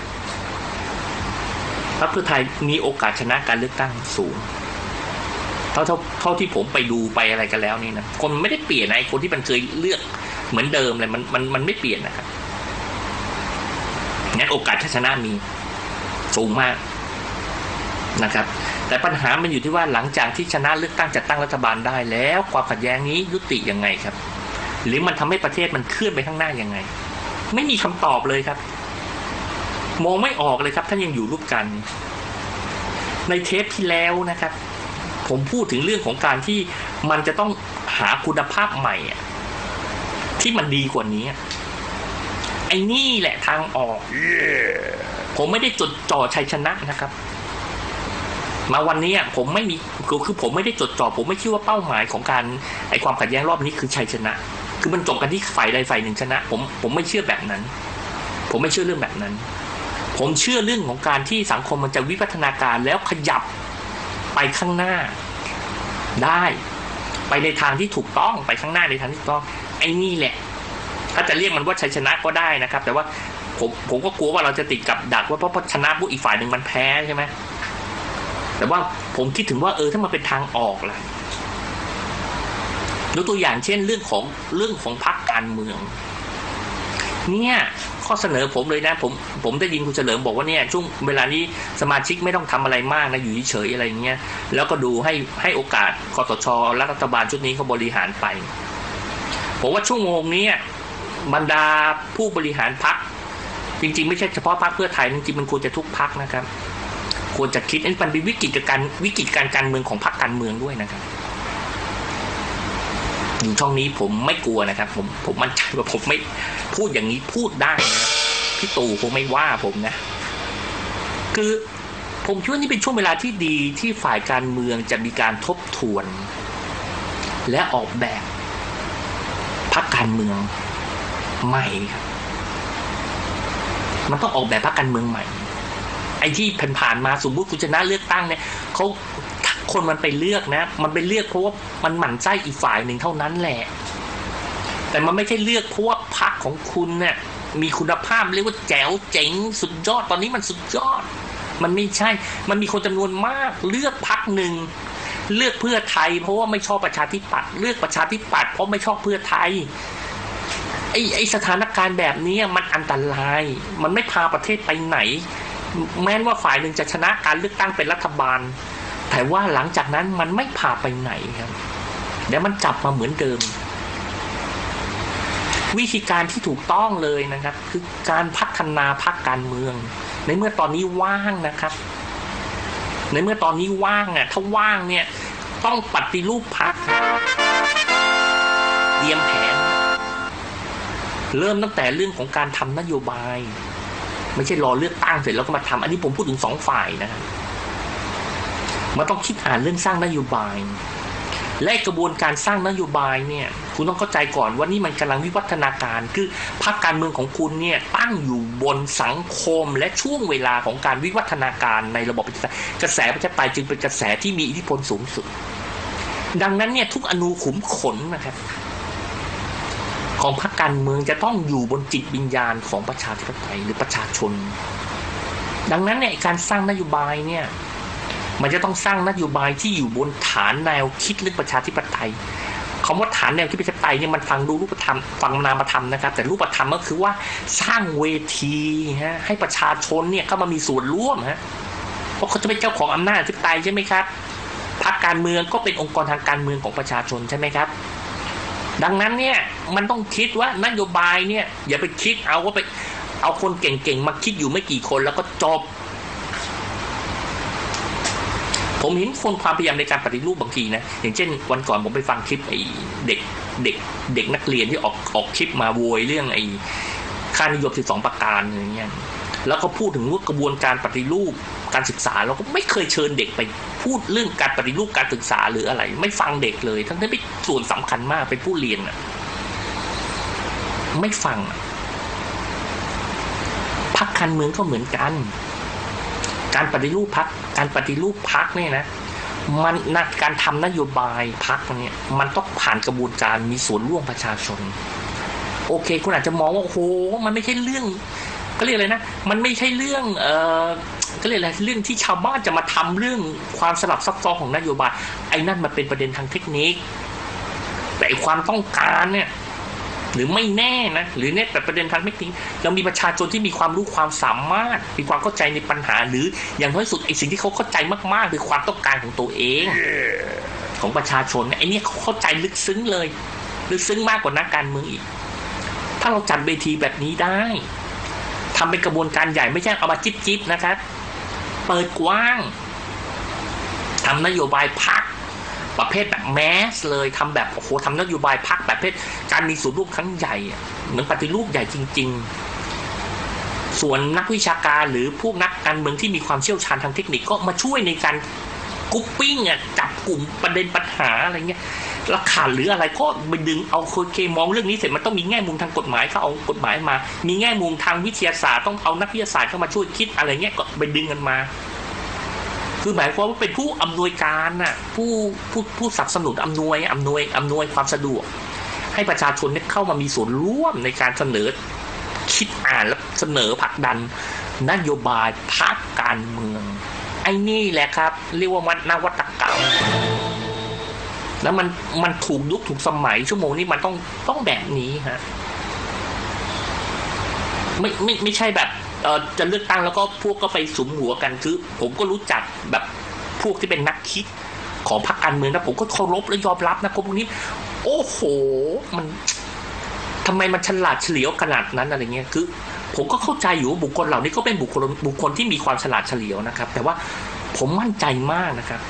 พรรคเพื่อไทยมีโอกาสชนะการเลือกตั้งสูงเท่าเท่าเท่าที่ผมไปดูไปอะไรกันแล้วนี่นะคนไม่ได้เปลี่ยนไอ้คนที่มันเคยเลือกเหมือนเดิมเลยมันมันมันไม่เปลี่ยนนะครับงั้นโอกาสชนะมีสูงมากนะครับแต่ปัญหามันอยู่ที่ว่าหลังจากที่ชนะเลือกตั้งจัดตั้งรัฐบาลได้แล้วความขัดแย้งนี้ยุติยังไงครับหรือมันทำให้ประเทศมันเคลื่อนไปข้างหน้ายังไงไม่มีคำตอบเลยครับมองไม่ออกเลยครับท่านยังอยู่ร่วมกันในเทปที่แล้วนะครับผมพูดถึงเรื่องของการที่มันจะต้องหาคุณภาพใหม่ที่มันดีกว่านี้ไอ้นี่แหละทางออก yeah. ผมไม่ได้จดจ่อชัยชนะนะครับมาวันนี้ผมไม่มีคือผมไม่ได้จดจ่อผมไม่คิดว่าเป้าหมายของการไอ้ความขัดแย้งรอบนี้คือชัยชนะคือมันจบกันที่ฝ่ายใดฝ่ายหนึ่งชนะผมผมไม่เชื่อแบบนั้นผมไม่เชื่อเรื่องแบบนั้นผมเชื่อเรื่องของการที่สังคมมันจะวิวัฒนาการแล้วขยับไปข้างหน้าได้ไปในทางที่ถูกต้องไปข้างหน้าในทางที่ถูกต้องไอ้นี่แหละถ้าจะเรียกมันว่าชัยชนะก็ได้นะครับแต่ว่าผมผมก็กลัวว่าเราจะติดกับดักว่าเพราะชนะผู้อีกฝ่ายหนึ่งมันแพ้ใช่ไหมแต่ว่าผมคิดถึงว่าเออถ้ามันเป็นทางออกล่ะยกตัวอย่างเช่นเรื่องของเรื่องของพรรคการเมืองเนี่ยข้อเสนอผมเลยนะผมผมได้ยินคุณเฉลิมบอกว่าเนี่ยช่วงเวลานี้สมาชิกไม่ต้องทำอะไรมากนะอยู่เฉยๆอะไรอย่างเงี้ยแล้วก็ดูให้ให้โอกาสคสช.และรัฐบาลชุดนี้เขาบริหารไปผมว่าชั่วโมงนี้บรรดาผู้บริหารพรรคจริงๆไม่ใช่เฉพาะพรรคเพื่อไทยจริงๆมันควรจะทุกพรรคนะครับควรจะคิดอันนี้เป็นวิกฤตการวิกฤตการการเมืองของพรรคการเมืองด้วยนะครับอยู่ช่องนี้ผมไม่กลัวนะครับผมผมมั่นใจว่าผมไม่พูดอย่างนี้พูดได้นะพี่ตู่คงไม่ว่าผมนะคือผมคิดว่านี่เป็นช่วงเวลาที่ดีที่ฝ่ายการเมืองจะมีการทบทวนและออกแบบพรรคการเมืองใหม่ครับมันต้องออกแบบพรรคการเมืองใหม่ไอ้ที่ผ่านๆมาสมมติคุณชนะเลือกตั้งเนี่ยเขาคนมันไปเลือกนะมันไปเลือกเพราะว่ามันหมั่นไส้อีกฝ่ายหนึ่งเท่านั้นแหละแต่มันไม่ใช่เลือกเพราะว่าพรรคของคุณเนี่ยมีคุณภาพเรียกว่าแจ๋วเจ๋งสุดยอดตอนนี้มันสุดยอดมันไม่ใช่มันมีคนจำนวนมากเลือกพรรคหนึ่งเลือกเพื่อไทยเพราะว่าไม่ชอบประชาธิปัตย์เลือกประชาธิปัตย์เพราะไม่ชอบเพื่อไทยไอ้ไอ้สถานการณ์แบบนี้มันอันตรายมันไม่พาประเทศไปไหนแม้ว่าฝ่ายหนึ่งจะชนะการเลือกตั้งเป็นรัฐบาลแต่ว่าหลังจากนั้นมันไม่พาไปไหนครับเดี๋ยวมันกลับมาเหมือนเดิมวิธีการที่ถูกต้องเลยนะครับคือการพัฒนาพรรคการเมืองในเมื่อตอนนี้ว่างนะครับในเมื่อตอนนี้ว่างอ่ะถ้าว่างเนี่ยต้องปฏิรูปพรรคเตรียมแผนเริ่มตั้งแต่เรื่องของการทำนโยบายไม่ใช่รอเลือกตั้งเสร็จแล้วก็มาทำอันนี้ผมพูดถึงสองฝ่ายนะครับมันต้องคิดอ่านเรื่องสร้างนโยบายและกระบวนการสร้างนโยบายเนี่ยคุณต้องเข้าใจก่อนว่านี่มันกำลังวิวัฒนาการคือพรรคการเมืองของคุณเนี่ยตั้งอยู่บนสังคมและช่วงเวลาของการวิวัฒนาการในระบบประชาธิปไตยกระแสประชาธิปไตยจึงเป็นกระแสที่มีอิทธิพลสูงสุดดังนั้นเนี่ยทุกอนูขุมขนนะครับของพรรคการเมืองจะต้องอยู่บนจิตวิญญาณของประชาธิปไตยหรือประชาชนดังนั้นเนี่ยการสร้างนโยบายเนี่ยมันจะต้องสร้างนโยบายที่อยู่บนฐานแนวคิดเรื่องประชาธิปไตยคำว่าฐานแนวคิดประชาธิปไตยเนี่ยมันฟังดูรูปธรรมฟังนามธรรมนะครับแต่รูปธรรมก็คือว่าสร้างเวทีฮะให้ประชาชนเนี่ยเข้ามามีส่วนร่วมฮะเพราะเขาจะเป็นเจ้าของอำนาจอธิปไตยใช่ไหมครับพรรคการเมืองก็เป็นองค์กรทางการเมืองของประชาชนใช่ไหมครับดังนั้นเนี่ยมันต้องคิดว่านโยบายเนี่ยอย่าไปคิดเอาว่าไปเอาคนเก่งๆมาคิดอยู่ไม่กี่คนแล้วก็จบผมเห็นคนความพยายามในการปฏิรูปบางทีนะอย่างเช่นวันก่อนผมไปฟังคลิปไอ้เด็กเด็กเด็กนักเรียนที่ออกออกคลิปมาโวยเรื่องไอ้ค่านิยมสิบสองประการอย่างเงี้ยแล้วก็พูดถึงว่ากระบวนการปฏิรูปการศึกษาเราก็ไม่เคยเชิญเด็กไปพูดเรื่องการปฏิรูปการศึกษาหรืออะไรไม่ฟังเด็กเลยทั้งที่เป็นส่วนสำคัญมากเป็นผู้เรียนอ่ะไม่ฟังพรรคการเมืองก็เหมือนกันการปฏิรูปพรรคการปฏิรูปพรรคเนี่ยนะมันนักการทำนโยบายพรรคเนี่ยมันต้องผ่านกระบวนการมีส่วนร่วมประชาชนโอเคคุณอาจจะมองว่าโอ้โหมันไม่ใช่เรื่องก็เรียกอะไรนะมันไม่ใช่เรื่องเอ่อก็เรียกอะไรเรื่องที่ชาวบ้านจะมาทำเรื่องความสลับซับซ้อนของนโยบายไอ้นั่นมันเป็นประเด็นทางเทคนิคแต่ความต้องการเนี่ยหรือไม่แน่นะหรือเนี่ยแต่ประเด็นทางเทคนิคเรามีประชาชนที่มีความรู้ความสามารถมีความเข้าใจในปัญหาหรืออย่างน้อยสุดไอ้สิ่งที่เขาเข้าใจมากๆคือความต้องการของตัวเองของประชาชนเนี่ยไอ้นี่เขาเข้าใจลึกซึ้งเลยลึกซึ้งมากกว่านักการเมืองอีกถ้าเราจัดเวทีแบบนี้ได้ทำเป็นกระบวนการใหญ่ไม่ใช่เอามาจิ๊บจิ๊บนะครับเปิดกว้างทำนโยบายพรรคประเภทแบบแมสเลยทำแบบโอ้โหทำนโยบายพรรคแบบประเภทการมีส่วนร่วมครั้งใหญ่เหมือนปฏิรูปใหญ่จริงๆส่วนนักวิชาการหรือพวกนักการเมืองที่มีความเชี่ยวชาญทางเทคนิคก็มาช่วยในการกรุ๊ปปิ้งอ่ะจับกลุ่มประเด็นปัญหาอะไรเงี้ยแล้วขาดหรืออะไรก็ไปดึงเอาโอเคมองเรื่องนี้เสร็จมันต้องมีแง่มุมทางกฎหมายเขาเอากฎหมายมามีแง่มุมทางวิทยาศาสตร์ต้องเอานักวิทยาศาสตร์เข้ามาช่วยคิดอะไรเงี้ยก็ไปดึงกันมาคือหมายความว่าเป็นผู้อำนวยการน่ะผู้ผู้ผู้สนับสนุนอำนวยอำนวยอำนวยความสะดวกให้ประชาชนเนี่ยเข้ามามีส่วนร่วมในการเสนอคิดอ่านและเสนอผลักดันนโยบายพรรคการเมืองไอ้นี่แหละครับเรียกว่ามันนวัตกรรมแล้วมันมันถูกยุคถูกสมัยชั่วโมงนี้มันต้องต้องแบบนี้ฮะไม่ไม่ไม่ใช่แบบเอ่อจะเลือกตั้งแล้วก็พวกก็ไปสุมหัวกันคือผมก็รู้จักแบบพวกที่เป็นนักคิดของพรรคการเมืองนะผมก็เคารพและยอมรับนะคนพวกนี้โอ้โหมันทำไมมันฉลาดเฉลียวขนาดนั้นอะไรเงี้ยคือผมก็เข้าใจอยู่ว่าบุคคลเหล่านี้ก็เป็นบุคคลบุคคลที่มีความฉลาดเฉลียวนะครับแต่ว่าผมมั่นใจมากนะครับ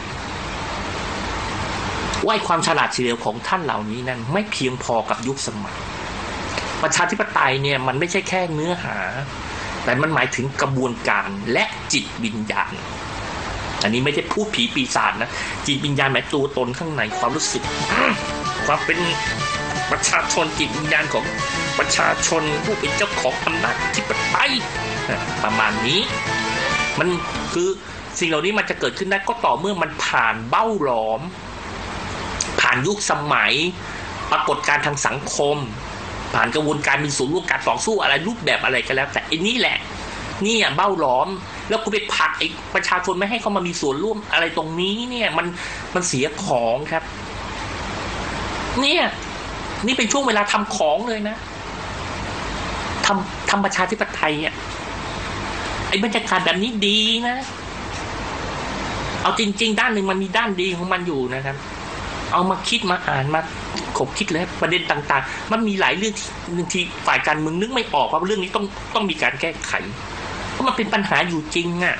ว่าความฉลาดเฉลียวของท่านเหล่านี้นั้นไม่เพียงพอกับยุคสมัยประชาธิปไตยเนี่ยมันไม่ใช่แค่เนื้อหาแต่มันหมายถึงกระบวนการและจิตวิญญาณอันนี้ไม่ใช่พูดผีปีศาจนะจิตวิญญาณหมายตัวตนข้างในความรู้สึกความเป็นประชาชนจิตวิญญาณของประชาชนผู้เป็นเจ้าของอำนาจธิปไตยประมาณนี้มันคือสิ่งเหล่านี้มันจะเกิดขึ้นได้ก็ต่อเมื่อมันผ่านเบ้าหลอมผ่านยุคสมัยปรากฏการณ์ทางสังคมผ่านกระบวนการมีส่วนร่วมการต่อสู้อะไรรูปแบบอะไรก็แล้วแต่อันนี้แหละนี่อ่ะเบ้าหลอมแล้วกูไปผลักไอ้ประชาชนไม่ให้เขามามีส่วนร่วมอะไรตรงนี้เนี่ยมันมันเสียของครับเนี่ยนี่เป็นช่วงเวลาทำของเลยนะทำทำประชาธิปไตยอ่ะไอ้บรรยากาศแบบนี้ดีนะเอาจริงๆด้านหนึ่งมันมีด้านดีของมันอยู่นะครับเอามาคิดมาอ่านมาขบคิดแล้วประเด็นต่างๆมันมีหลายเรื่องที่บางทีฝ่ายการเมืองนึกไม่ออกว่าเรื่องนี้ต้องต้องมีการแก้ไขเพราะมันเป็นปัญหาอยู่จริงอ่ะ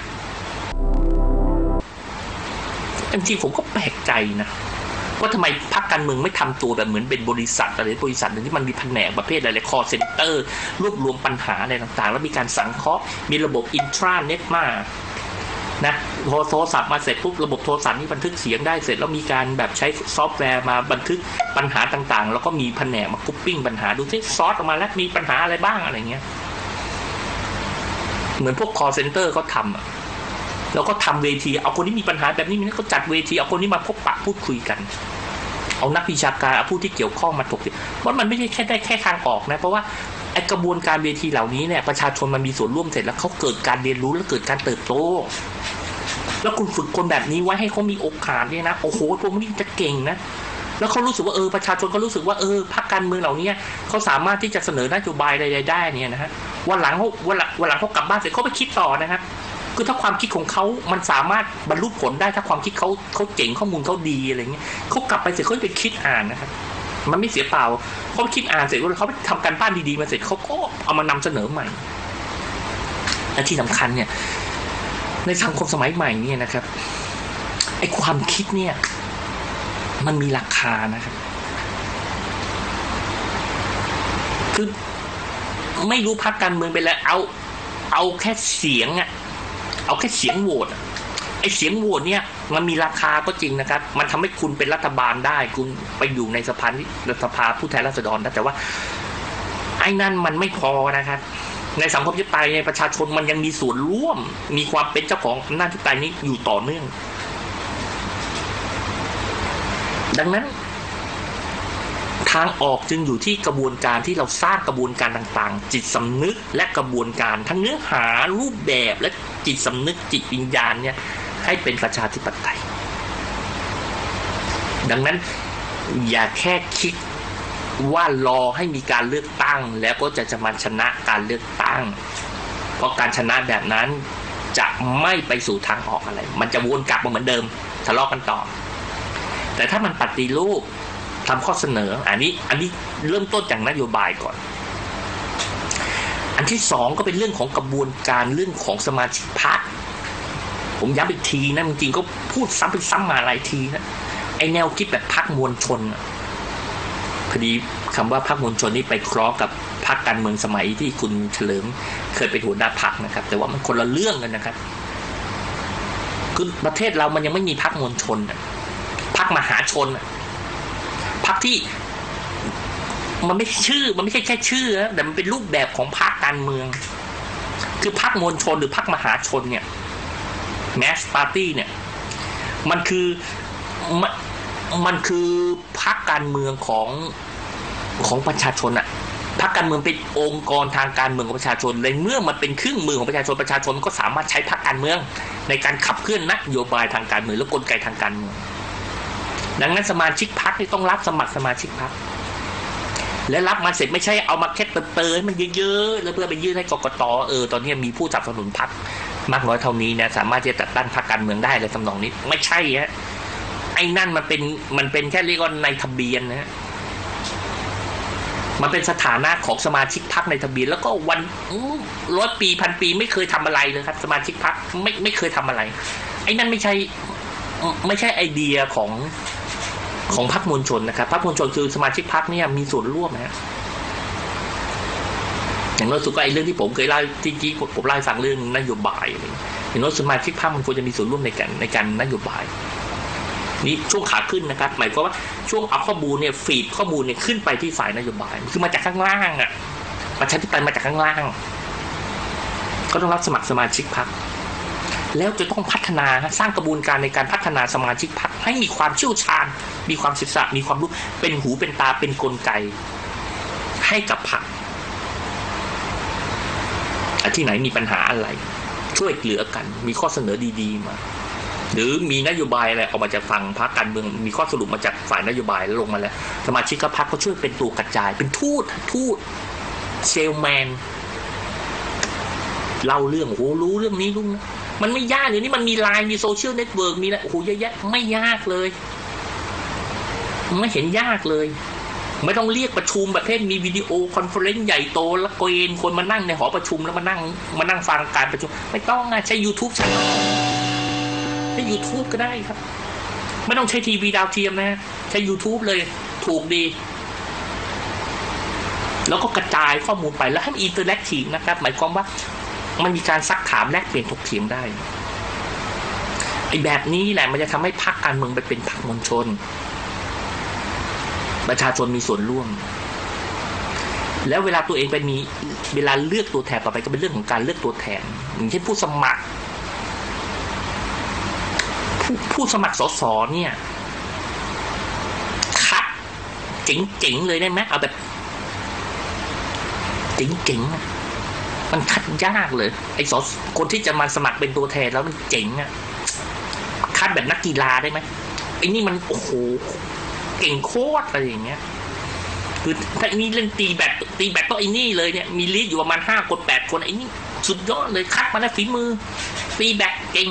บางทีผมก็แปลกใจนะว่าทำไมพรรคการเมืองไม่ทำตัวแบบเหมือนเป็นบริษัทอะไรบริษัทหนึ่งที่มันมีแผนกประเภทอะไรคอเซ็นเตอร์รวบรวมปัญหาอะไรต่างๆแล้วมีการสังเคราะห์มีระบบอินทราเน็ตมานะพอโทรศัพท์มาเสร็จปุ๊บระบบโทรศัพท์นี่บันทึกเสียงได้เสร็จแล้วมีการแบบใช้ซอฟต์แวร์มาบันทึกปัญหาต่างๆแล้วก็มีแผนกมากรุ๊ปปิ้งปัญหาดูที่ซอสออกมาแล้วมีปัญหาอะไรบ้างอะไรเงี้ยเหมือนพวก call center เขาทำอ่ะแล้วก็ทำเวทีเอาคนที่มีปัญหาแบบนี้มันก็จัดเวทีเอาคนนี้มาพบปะพูดคุยกันเอานักวิชาการเอาผู้ที่เกี่ยวข้องมาถกเถียงเพราะมันไม่ใช่แค่ได้แค่ทางออกนะเพราะว่าไอกระบวนการเวทีเหล่านี้เนี่ยประชาชนมันมีส่วนร่วมเสร็จแล้วเขาเกิดการเรียนรู้และเกิดการเติบโตแล้วคุณฝึกคนแบบนี้ไว้ให้เขามีโอกาสเนี่ยนะโอ้โหพวกนี้จะเก่งนะแล้วเขารู้สึกว่าเออประชาชนก็รู้สึกว่าเออพรรคการเมืองเหล่านี้เขาสามารถที่จะเสนอนโยบายใดๆได้เนี่ยนะฮะวันหลังเขาวันหลังวันหลังเขากลับบ้านเสร็จเขาไปคิดต่อนะครับคือถ้าความคิดของเขามันสามารถบรรลุผลได้ถ้าความคิดเขาเขาเจ๋งข้อมูลเขาดีอะไรเงี้ยเขากลับไปเสร็จเขาไปคิดอ่านนะครับมันไม่เสียเปล่าเขาคิดอ่านเสร็จแล้วเขาไปทำการบ้านดีๆมาเสร็จเขาก็เอามานำเสนอใหม่และที่สำคัญเนี่ยในสังคมสมัยใหม่เนี่ยนะครับไอ้ความคิดเนี่ยมันมีราคานะครับคือไม่รู้พรรคการเมืองไปแล้วเอาเอาแค่เสียงอ่ะเอาแค่เสียงโหวตไอ้เสียงโหวตเนี่ยมันมีราคาก็จริงนะครับมันทำให้คุณเป็นรัฐบาลได้คุณไปอยู่ในสภาสภาผู้แทนราษฎรได้แต่ว่าไอ้นั่นมันไม่พอนะครับในสังคมประชาธิปไตยในประชาชนมันยังมีส่วนร่วมมีความเป็นเจ้าของอำนาจอธิปไตยนี้อยู่ต่อเนื่องดังนั้นทางออกจึงอยู่ที่กระบวนการที่เราสร้างกระบวนการต่างๆจิตสำนึกและกระบวนการทั้งเนื้อหารูปแบบและจิตสำนึกจิตวิญญาณเนี่ยให้เป็นประชาธิปไตยดังนั้นอย่าแค่คิดว่ารอให้มีการเลือกตั้งแล้วก็จะจะมาชนะการเลือกตั้งเพราะการชนะแบบนั้นจะไม่ไปสู่ทางออกอะไรมันจะวนกลับมาเหมือนเดิมทะเลาะกันต่อแต่ถ้ามันปฏิรูปทำข้อเสนออันนี้อันนี้เริ่มต้นจากนโยบายก่อนอันที่สองก็เป็นเรื่องของกระบวนการเรื่องของสมาชิกพรรคผมย้ำอีกทีนะจริงๆก็พูดซ้ำไปซ้ำมาหลายทีนะไอแนวคิดแบบพรรคมวลชนพอดีคำว่าพรรคมวลชนนี่ไปคล้องกับพรรคการเมืองสมัยที่คุณเฉลิมเคยเป็นหัวหน้าพรรคนะครับแต่ว่ามันคนละเรื่องกันนะครับคือประเทศเรามันยังไม่มีพรรคมวลชนพรรคมหาชนพรรคที่มันไม่ใช่ชื่อมันไม่ใช่แค่ชื่อนะแต่มันเป็นรูปแบบของพรรคการเมืองคือพรรคมวลชนหรือพรรคมหาชนเนี่ยแมสปาร์ตี้เนี่ยมันคือมันมันคือพรรคการเมืองของของประชาชนอะพรรคการเมืองเป็นองค์กรทางการเมืองของประชาชนเลยเมื่อมันเป็นเครื่องมือของประชาชนประชาชนก็สามารถใช้พรรคการเมืองในการขับเคลื่อนนโยบายทางการเมืองและกลไกทางการเมืองดังนั้นสมาชิกพรรคต้องรับสมัครสมาชิกพรรคและรับมาเสร็จไม่ใช่เอามาแค่เติมๆมันเยอะๆแล้วเพื่อไปยื่นให้กกตเออตอนนี้มีผู้สนับสนุนพรรคมากน้อยเท่านี้เนี่ยสามารถจะจัดตั้งพรรคการเมืองได้เลยทำนองนี้ไม่ใช่ฮะไอ้นั่นมันเป็นมันเป็นแค่เรียกว่าในทะเบียนนะมันเป็นสถานะของสมาชิกพรรคในทะเบียนแล้วก็วันร้อยปีพันปีไม่เคยทำอะไรเลยครับสมาชิกพรรคไม่ไม่เคยทำอะไรไอ้นั่นไม่ใช่ไม่ใช่ไอเดียของของพรรคมวลชนนะครับพรรคมวลชนคือสมาชิกพรรคเนี่ยมีส่วนร่วมนะอย่างน้อยสุดก็ไอ้เรื่องที่ผมเคยเล่าจริงๆผมเล่าให้ฟังเรื่องนโยบายอะไรอย่างน้อยสมาชิกพรรคมันควรจะมีส่วนร่วมในการในการนโยบายนี่ช่วงขาขึ้นนะครับหมายความว่าช่วงเอาข้อมูลเนี่ยฟีดข้อมูลเนี่ยขึ้นไปที่ฝ่ายนโยบายคือมาจากข้างล่างอ่ะประชาธิปไตยมาจากข้างล่างก็ต้องรับสมัครสมาชิกพรรคแล้วจะต้องพัฒนาสร้างกระบวนการในการพัฒนาสมาชิกพรรคให้มีความเชี่ยวชาญมีความศึกษามีความรู้เป็นหูเป็นตาเป็นกลไกให้กับพรรคที่ไหนมีปัญหาอะไรช่วยเหลือกันมีข้อเสนอดีๆมาหรือมีนโยบายอะไรออกมาจากฝั่งพรรคการเมืองมีข้อสรุปมาจากฝ่ายนโยบายแล้วลงมาแล้วสมาชิกพรรคก็ช่วยเป็นตัวกระจายเป็นทูตทูตเซลแมนเล่าเรื่องโอ้โหรู้เรื่องนี้รู้นะมันไม่ยากเดี๋ยวนี้มันมีไลน์มีโซเชียลเน็ตเวิร์กมีอะไรโอ้โหเยอะแยะไม่ยากเลยไม่เห็นยากเลยไม่ต้องเรียกประชุมประเภทมีวิดีโอคอนเฟอเรนซ์ใหญ่โตแล้วเกณฑ์คนมานั่งในหอประชุมแล้วมานั่งมานั่งฟังการประชุมไม่ต้องนะใช้ YouTube ใช้ใช้ YouTube ก็ได้ครับไม่ต้องใช้ทีวีดาวเทียมนะใช้ YouTube เลยถูกดีแล้วก็กระจายข้อมูลไปแล้วให้มันอินเตอร์แอคทีฟนะครับหมายความว่ามันมีการซักถามแลกเปลี่ยนถกเถียงได้ไอ้แบบนี้แหละมันจะทำให้พรรคการเมืองไปเป็นพรรคมวลชนประชาชนมีส่วนร่วมแล้วเวลาตัวเองไปมีเวลาเลือกตัวแทนต่อไปก็เป็นเรื่องของการเลือกตัวแทนอย่างเช่นผู้สมัครผู้ผู้สมัครสสเนี่ยคัดเจ๋งๆเลยได้ไหมเอาแบบเจ๋งๆมันคัดยากเลยไอ้สสคนที่จะมาสมัครเป็นตัวแทนแล้วมันเจ๋งอ่ะคัดแบบนักกีฬาได้ไหมไอ้นี่มันโอ้โหเก่งโคตรอะไรอย่างเงี้ยคือถ้านี่เล่นตีแบตตีแบตก็ไอ้นี่เลยเนี่ยมีลีดอยู่ประมาณห้าคนแปดคนไอ้นี่สุดยอดเลยคัดมาได้ฝีมือตีแบตเก่ง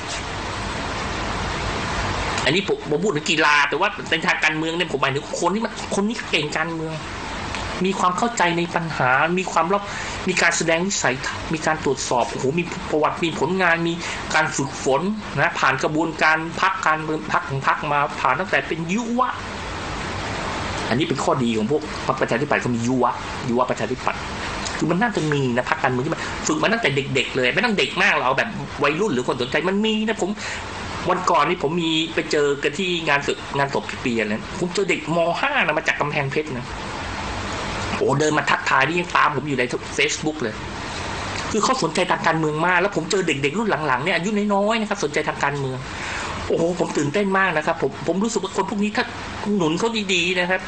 อันนี้ผมผมพูดถึงกีฬาแต่ว่าในทางการเมืองเนี่ยผมหมายถึงคนที่มันคนนี้เก่งการเมืองมีความเข้าใจในปัญหามีความรอบมีการแสดงวิสัยทัศน์มีการตรวจสอบโอ้โหมีประวัติมีผลงานมีการฝึกฝนนะผ่านกระบวนการพรรคการเมืองพรรคของพรรคมาผ่านตั้งแต่เป็นยุวะอันนี้เป็นข้อดีของพวกพรรคประชาธิปัตย์เขามียุวะยุวะประชาธิปัตย์คือมันน่าจะมีนะพรรคการเมืองที่มันฝึกมาตั้งแต่เด็กๆเลยไม่ต้องเด็กมากเราแบบวัยรุ่นหรือคนสนใจมันมีนะผมวันก่อนนี่ผมมีไปเจอกันที่งานศพงานศพพี่เปียเลยผมเจอเด็กม.ห้า นะมาจากกำแพงเพชรนะโอ้เดินมาทักทายนี่ยังตามผมอยู่ใน Facebook เลยคือเขาสนใจทางการเมืองมากแล้วผมเจอเด็กๆรุ่นหลังๆเนี่ยอายุน้อยๆนะครับสนใจทางการเมืองโอ้โหผมตื่นเต้นมากนะครับผมผมรู้สึกว่าคนพวกนี้ถ้าหนุนเขาดีๆนะครับ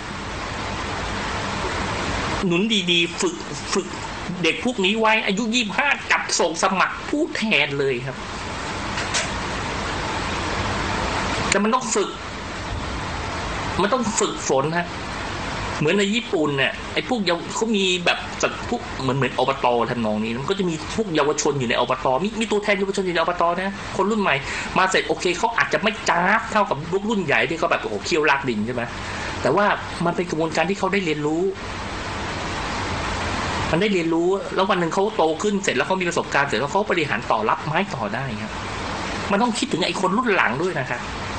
หนุนดีๆฝึกฝึกเด็กพวกนี้ไว้อายุยี่สิบห้าจับส่งสมัครผู้แทนเลยครับแต่มันต้องฝึกมันต้องฝึกฝนฮะเหมือนในญี่ปุ่นเนี่ยไอ้พวกเยาวเขามีแบบจัดพวกเหมือนเหมือนอบตทำนองนี้มันก็จะมีพวกเยาวชนอยู่ในอบตมีมีตัวแทนเยาวชนอยู่ในอบตนะคนรุ่นใหม่มาเสร็จโอเคเขาอาจจะไม่จ้าบเท่ากับพวกรุ่นใหญ่ที่เขาแบบโอ้โหเคี่ยวลากดินใช่ไหมแต่ว่ามันเป็นกระบวนการที่เขาได้เรียนรู้มันได้เรียนรู้แล้ววันหนึ่งเขาโตขึ้นเสร็จแล้วเขามีประสบการณ์เสร็จแล้วเขาบริหารต่อรับไม้ต่อได้ครับมันต้องคิดถึงไอ้คนรุ่นหลังด้วยนะครับ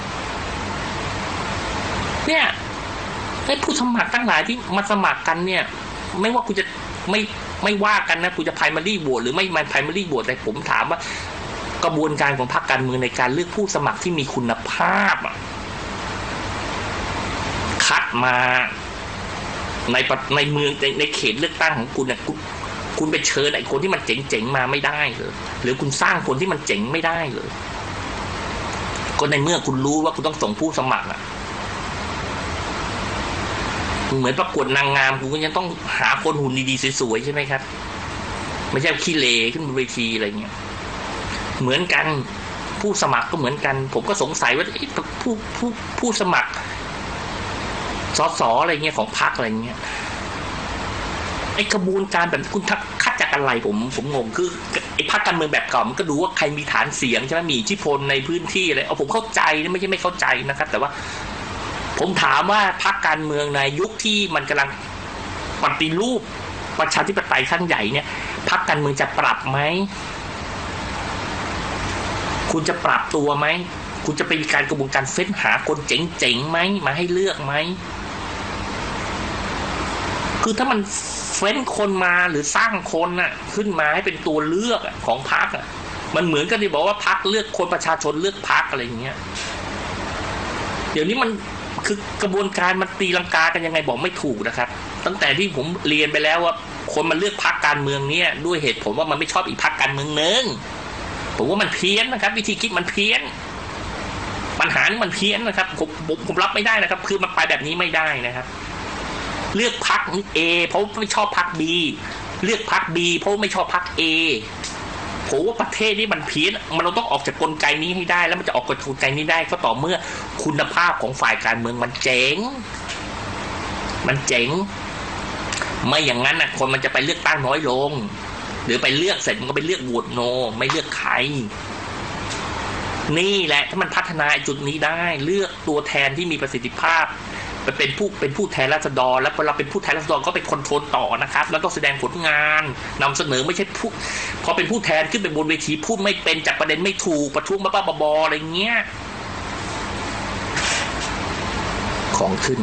เนี่ยไอ้ผู้สมัครทั้งหลายที่มาสมัครกันเนี่ยไม่ว่าคุณจะไม่ไม่ว่ากันนะคุณจะ primary vote หรือไม่มา primary vote แต่ผมถามว่ากระบวนการของพรรคการเมืองในการเลือกผู้สมัครที่มีคุณภาพคัดมาในในเมืองในในเขตเลือกตั้งของคุณเนี่ยคุณคุณไปเชิญไอ้คนที่มันเจ๋งๆมาไม่ได้เลยหรือคุณสร้างคนที่มันเจ๋งไม่ได้เลยก็ในเมื่อคุณรู้ว่าคุณต้องส่งผู้สมัครอ่ะเหมือนประกวดนางงามคุณก็ยังต้องหาคนหุ่นดีๆสวยๆใช่ไหมครับไม่ใช่ขี้เลขึ้นบนเวทีอะไรเงี้ยเหมือนกันผู้สมัครก็เหมือนกันผมก็สงสัยว่าผู้ผู้ผู้สมัครสสอะไรเงี้ยของพรรคอะไรเงี้ยไอ้กระบวนการแบบคุณคัดจากอะไรผมผมงงคือไอ้พรรคการเมืองแบบเก่ามันก็ดูว่าใครมีฐานเสียงใช่ไหมมีอิทธิพลในพื้นที่อะไรเอาผมเข้าใจนะไม่ใช่ไม่เข้าใจนะครับแต่ว่าผมถามว่าพรรคการเมืองในยุคที่มันกำลังปฏิรูปประชาธิปไตยขั้นใหญ่เนี่ยพรรคการเมืองจะปรับไหมคุณจะปรับตัวไหมคุณจะเป็นการกระบวนการเฟ้นหาคนเจ๋งๆไหมมาให้เลือกไหมคือถ้ามันเฟ้นคนมาหรือสร้างคนน่ะขึ้นมาให้เป็นตัวเลือกของพรรคอ่ะมันเหมือนกันที่บอกว่าพรรคเลือกคนประชาชนเลือกพรรคอะไรอย่างเงี้ยเดี๋ยวนี้มันคือกระบวนการมันตีลังกากันยังไงบอกไม่ถูกนะครับตั้งแต่ที่ผมเรียนไปแล้วว่าคนมันเลือกพรรคการเมืองเนี่ยด้วยเหตุผลว่ามันไม่ชอบอีกพรรคการเมืองนึงผมว่ามันเพี้ยนนะครับวิธีคิดมันเพี้ยนปัญหานี่มันเพี้ยนนะครับผมผมผมรับไม่ได้นะครับคือมันไปแบบนี้ไม่ได้นะครับเลือกพรรคเอเพราะไม่ชอบพรรคบีเลือกพรรคบีเพราะไม่ชอบพรรคเอผมว่าประเทศนี้มันเพี้ยนมันเราต้องออกจากกลไกนี้ให้ได้แล้วมันจะออกจากกลไกนี้ได้ก็ต่อเมื่อคุณภาพของฝ่ายการเมืองมันเจ๋งมันเจ๋งไม่อย่างนั้นนะคนมันจะไปเลือกตั้งน้อยลงหรือไปเลือกเสร็จมันก็ไปเลือกโหวตโนไม่เลือกใครนี่แหละถ้ามันพัฒนาจุดนี้ได้เลือกตัวแทนที่มีประสิทธิภาพไปเป็นผู้เป็นผู้แทนราษฎรแล้วพอเราเป็นผู้แทนราษฎรก็เป็นคนโทนต่อนะครับแล้วต้องแสดงผลงานนำเสนอไม่ใช่ผู้พอเป็นผู้แทนขึ้นไปบนเวทีพูดไม่เป็นจับประเด็นไม่ถูกประท้วงบ้าๆบอๆอะไรเงี้ยของขึ้น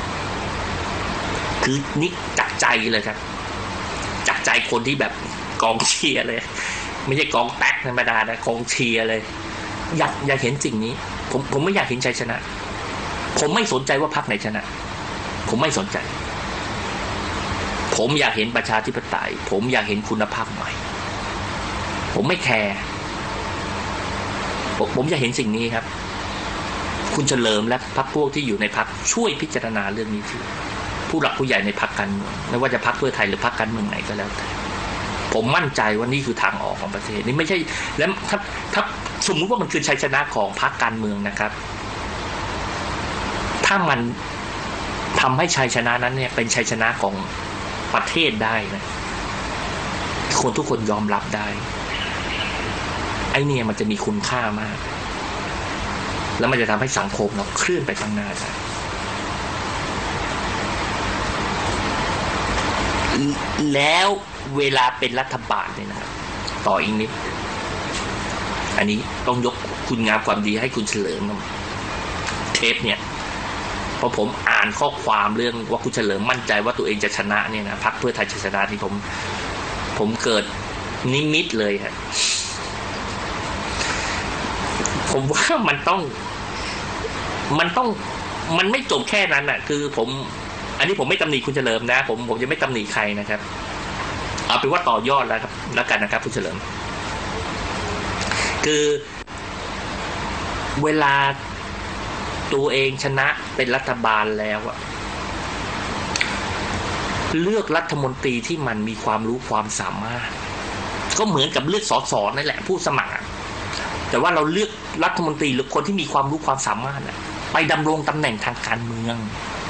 คือนี่จากใจเลยครับจากใจคนที่แบบกองเชียร์เลยไม่ใช่กองแท็กธรรมดานะกองเชียร์เลยอยากอยากเห็นสิ่งนี้ผมผมไม่อยากเห็นชัยชนะผมไม่สนใจว่าพรรคไหนชนะผมไม่สนใจผมอยากเห็นประชาธิปไตยผมอยากเห็นคุณภาพใหม่ผมไม่แคร์ผมผมอยากเห็นสิ่งนี้ครับคุณเฉลิมและพรรคพวกที่อยู่ในพรรคช่วยพิจารณาเรื่องนี้ทีผู้หลักผู้ใหญ่ในพรรคการเมืองไม่ว่าจะพรรคเพื่อไทยหรือพรรคการเมืองไหนก็แล้วแต่ผมมั่นใจว่านี่คือทางออกของประเทศนี่ไม่ใช่แล้วถ้าถ้าสมมุติว่ามันคือชัยชนะของพรรคการเมืองนะครับถ้ามันทำให้ชัยชนะนั้นเนี่ยเป็นชัยชนะของประเทศได้นะคนทุกคนยอมรับได้ไอ้เนี่ยมันจะมีคุณค่ามากแล้วมันจะทำให้สังคมเราเคลื่อนไปข้างหน้าได้แล้วเวลาเป็นรัฐบาลเนี่ยนะครับต่ออีกนิดอันนี้ต้องยกคุณงามความดีให้คุณเฉลิมเทปเนี่ยพอผมอ่านข้อความเรื่องว่าคุณเฉลิมมั่นใจว่าตัวเองจะชนะเนี่ยนะพรรคเพื่อไทยจะชนะที่ผมผมเกิดนิมิตเลยครับผมว่ามันต้องมันต้องมันไม่จบแค่นั้นน่ะคือผมอันนี้ผมไม่ตำหนิคุณเฉลิมนะผมผมจะไม่ตำหนิใครนะครับเอาเป็นว่าต่อยอดแล้วครับแล้วกันนะครับคุณเฉลิมคือเวลาตัวเองชนะเป็นรัฐบาลแล้วอะเลือกรัฐมนตรีที่มันมีความรู้ความสามารถก็เหมือนกับเลือกสสนั่นแหละผู้สมัครแต่ว่าเราเลือกรัฐมนตรีหรือคนที่มีความรู้ความสามารถไปดำรงตำแหน่งทางการเมือง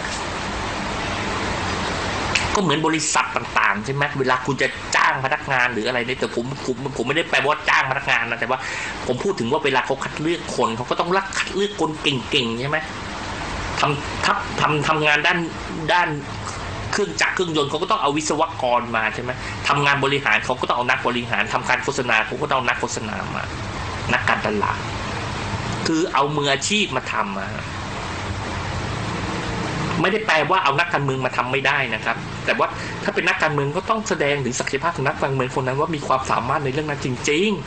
ก็เหมือนบริษัทต่างๆใช่ไหมเวลาคุณจะจ้างพนักงานหรืออะไรเนี่ยแต่ผมผมผมไม่ได้แปลว่าจ้างพนักงานนะแต่ว่าผมพูดถึงว่าเวลาเขาคัดเลือกคนเขาก็ต้องรักคัดเลือกคนเก่งๆใช่ไหมทำทับทำทำงานด้านด้านเครื่องจักรเครื่องยนต์เขาก็ต้องเอาวิศวกรมาใช่ไหมทำงานบริหารเขาก็ต้องเอานักบริหารทำการโฆษณาเขาก็ต้องเอานักโฆษณามานักการตลาดคือเอามืออาชีพมาทำมาไม่ได้แปลว่าเอานักการเมืองมาทำไม่ได้นะครับแต่ว่าถ้าเป็นนักการเมืองก็ต้องแสดงถึงศักยภาพของนักการเมืองคนนั้นว่ามีความสามารถในเรื่องนั้นจริง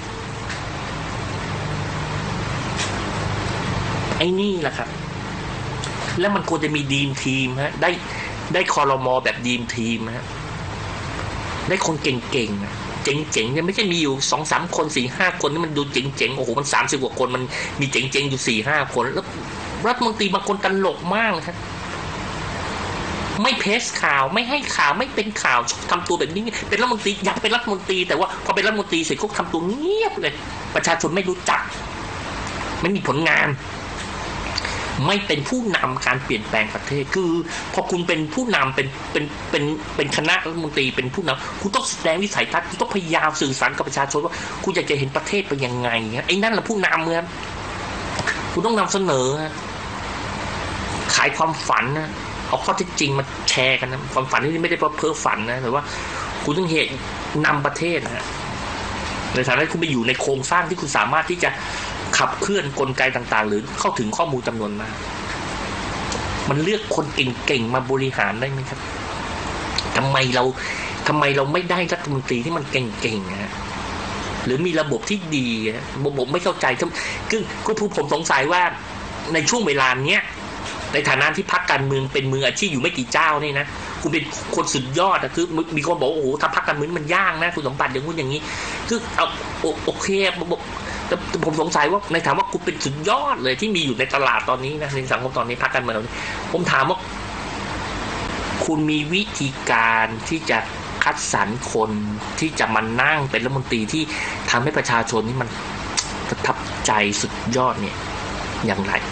ๆไอ้นี่แหละครับแล้วมันควรจะมีดีมทีมฮะได้ได้คอรมอแบบดีมทีมฮะได้คนเก่งๆเจ๋งๆเนี่ยไม่ใช่มีอยู่สองสามคนสี่ห้าคนนี่มันดูเจ๋งๆโอ้โหมันสามสิบกว่าคนมันมีเจ๋งๆอยู่สี่ห้าคนแล้วรัฐมนตรีบางคนตลกมากครับไม่เพสข่าวไม่ให้ข่าวไม่เป็นข่าวทำตัวแบบนี้เป็นรัฐมนตรีอยากเป็นรัฐมนตรีแต่ว่าพอเป็นรัฐมนตรีเสร็จเขาทำตัวเงียบเลยประชาชนไม่รู้จักไม่มีผลงานไม่เป็นผู้นำการเปลี่ยนแปลงประเทศคือพอคุณเป็นผู้นำเป็นเป็นเป็นเป็นคณะรัฐมนตรีเป็นผู้นำคุณต้องแสดงวิสัยทัศน์คุณต้องพยายามสื่อสารกับประชาชนว่าคุณอยากจะเห็นประเทศเป็นยังไงไอ้นั่นแหละผู้นำครับคุณต้องนำเสนอขายความฝันนะเอาข้อเท็จจริงมาแชร์กันนะความฝันนี่ไม่ได้เพ้อฝันนะแต่ว่าคุณต้องเหตุนำประเทศนะในฐานะที่คุณไปอยู่ในโครงสร้างที่คุณสามารถที่จะขับเคลื่อนกลไกต่างๆหรือเข้าถึงข้อมูลจำนวนมากมันเลือกคนเก่งๆมาบริหารได้ไหมครับทำไมเราทำไมเราไม่ได้รัฐมนตรีที่มันเก่งๆฮะหรือมีระบบที่ดีผมไม่เข้าใจคือคือผมสงสัยว่าในช่วงเวลาเนี้ยในฐานะที่พรรคการเมืองเป็นมืออาชีพอยู่ไม่กี่เจ้านี่นะคุณเป็นคนสุดยอดอะคือมีคนบอกโอ้โหถ้าพรรคการเมืองมันยากนะคุณสมบัติอย่างนู้นอย่างนี้คือเอาโอเคแต่ผมสงสัยว่าในถามว่าคุณเป็นสุดยอดเลยที่มีอยู่ในตลาดตอนนี้นะในสังคมตอนนี้พรรคการเมืองผมถามว่าคุณมีวิธีการที่จะคัดสรรคนที่จะมานั่งเป็นรัฐมนตรีที่ทำให้ประชาชนนี่มันประทับใจสุดยอดเนี่ยอย่างไร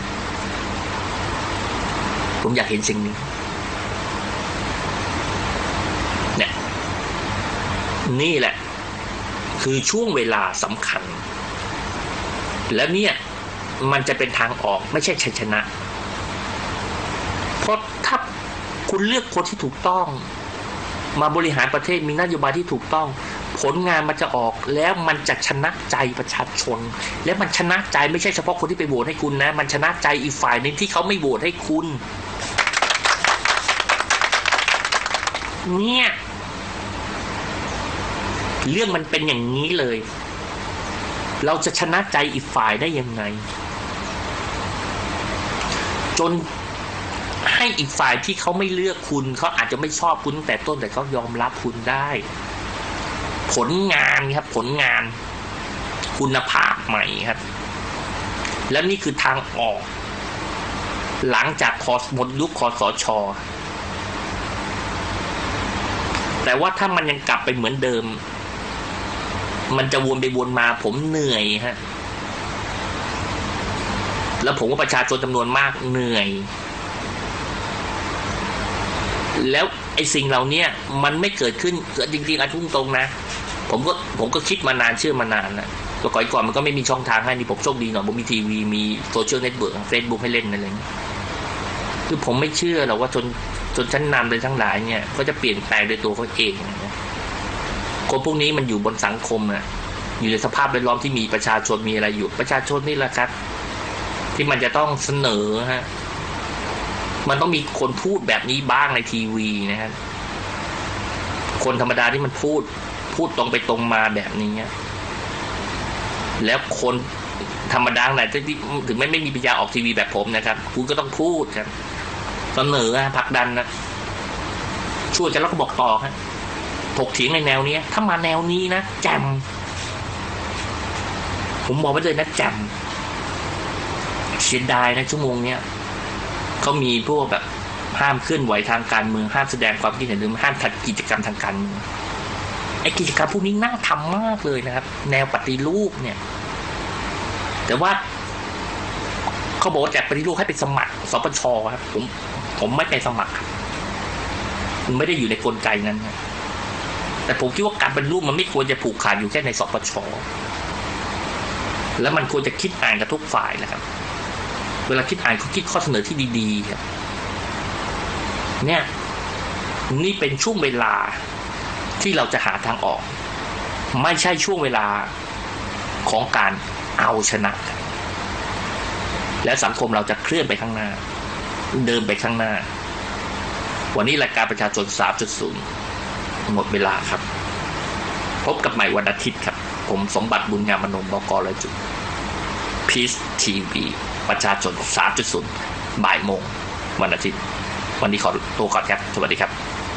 ผมอยากเห็นสิ่งนี้เนี่ยนี่แหละคือช่วงเวลาสำคัญแล้วเนี่ยมันจะเป็นทางออกไม่ใช่ชัยชนะเพราะถ้าคุณเลือกคนที่ถูกต้องมาบริหารประเทศมีนโยบายที่ถูกต้องผลงานมันจะออกแล้วมันจะชนะใจประชาชนและมันชนะใจไม่ใช่เฉพาะคนที่ไปโหวตให้คุณนะมันชนะใจอีกฝ่ายนึงที่เขาไม่โหวตให้คุณเนี่ยเรื่องมันเป็นอย่างนี้เลยเราจะชนะใจอีกฝ่ายได้ยังไงจนให้อีกฝ่ายที่เขาไม่เลือกคุณเขาอาจจะไม่ชอบคุณตั้งแต่ต้นแต่เขายอมรับคุณได้ผลงานครับผลงานคุณภาพใหม่ครับแล้วนี่คือทางออกหลังจากคอสหมดยุคคสช.แต่ว่าถ้ามันยังกลับไปเหมือนเดิมมันจะวนไปวนมาผมเหนื่อยฮะแล้วผมว่าประชาชนจำนวนมากเหนื่อยแล้วไอ้สิ่งเหล่านี้มันไม่เกิดขึ้นเกิดจริงๆอันทุ่งตรงนะผมก็ผมก็คิดมานานเชื่อมานานนะแต่ก่อนก่อนมันก็ไม่มีช่องทางให้นี่ผมโชคดีหน่อยผมมีทีวีมีโซเชียลเน็ตเวิร์กเฟซบุ๊กให้เล่นอะไรอย่างเงี้ยคือผมไม่เชื่อหรอกว่าจนจนชั้นนำเลยทั้งหลายเนี่ยก็จะเปลี่ยนแปลงโดยตัวเขาเองคนพวกนี้มันอยู่บนสังคมอะอยู่ในสภาพแวดล้อมที่มีประชาชนมีอะไรอยู่ประชาชนนี่แหละครับที่มันจะต้องเสนอฮะมันต้องมีคนพูดแบบนี้บ้างในทีวีนะฮะคนธรรมดาที่มันพูดพูดตรงไปตรงมาแบบนี้แล้วคนธรรมดาไหนที่ถึงไม่ไม่มีปัญญาออกทีวีแบบผมนะครับคุณก็ต้องพูดครับเสนอผลักดันนะช่วยกันแล้วก็บอกต่อฮะถกเถียงในแนวนี้ถ้ามาแนวนี้นะแจมผมบอกไว้เลยนะแจมเสียดายนะชั่วโมงเนี้ยเขามีพวกแบบห้ามเคลื่อนไหวทางการเมืองห้ามแสดงความคิดเห็นหรือห้ามจัดกิจกรรมทางการเมืองไอ้กิจกรรมพวกนี้น่าทำมากเลยนะครับแนวปฏิรูปเนี่ยแต่ว่าเขาบอกว่าจากปฏิรูปให้ไปสมัครสปช.ครับผมผมไม่ไปสมัครมันไม่ได้อยู่ในกลไกนั้นนะแต่ผมคิดว่าการปฏิรูปมันไม่ควรจะผูกขาดอยู่แค่ในสปช.แล้วมันควรจะคิดอ่านกับทุกฝ่ายนะครับเวลาคิดอ่านเขาคิดข้อเสนอที่ดีๆครับเนี่ยนี่เป็นช่วงเวลาที่เราจะหาทางออกไม่ใช่ช่วงเวลาของการเอาชนะและสังคมเราจะเคลื่อนไปข้างหน้าเดินไปข้างหน้าวันนี้รายการประชาชน สามจุดศูนย์ หมดเวลาครับพบกับใหม่วันอาทิตย์ครับผมสมบัติบุญงามมนมบก.และจุด พีซ ที วี ประชาชน สามจุดศูนย์ บ่ายโมงวันอาทิตย์วันนี้ขอตัวก่อนครับสวัสดีครับ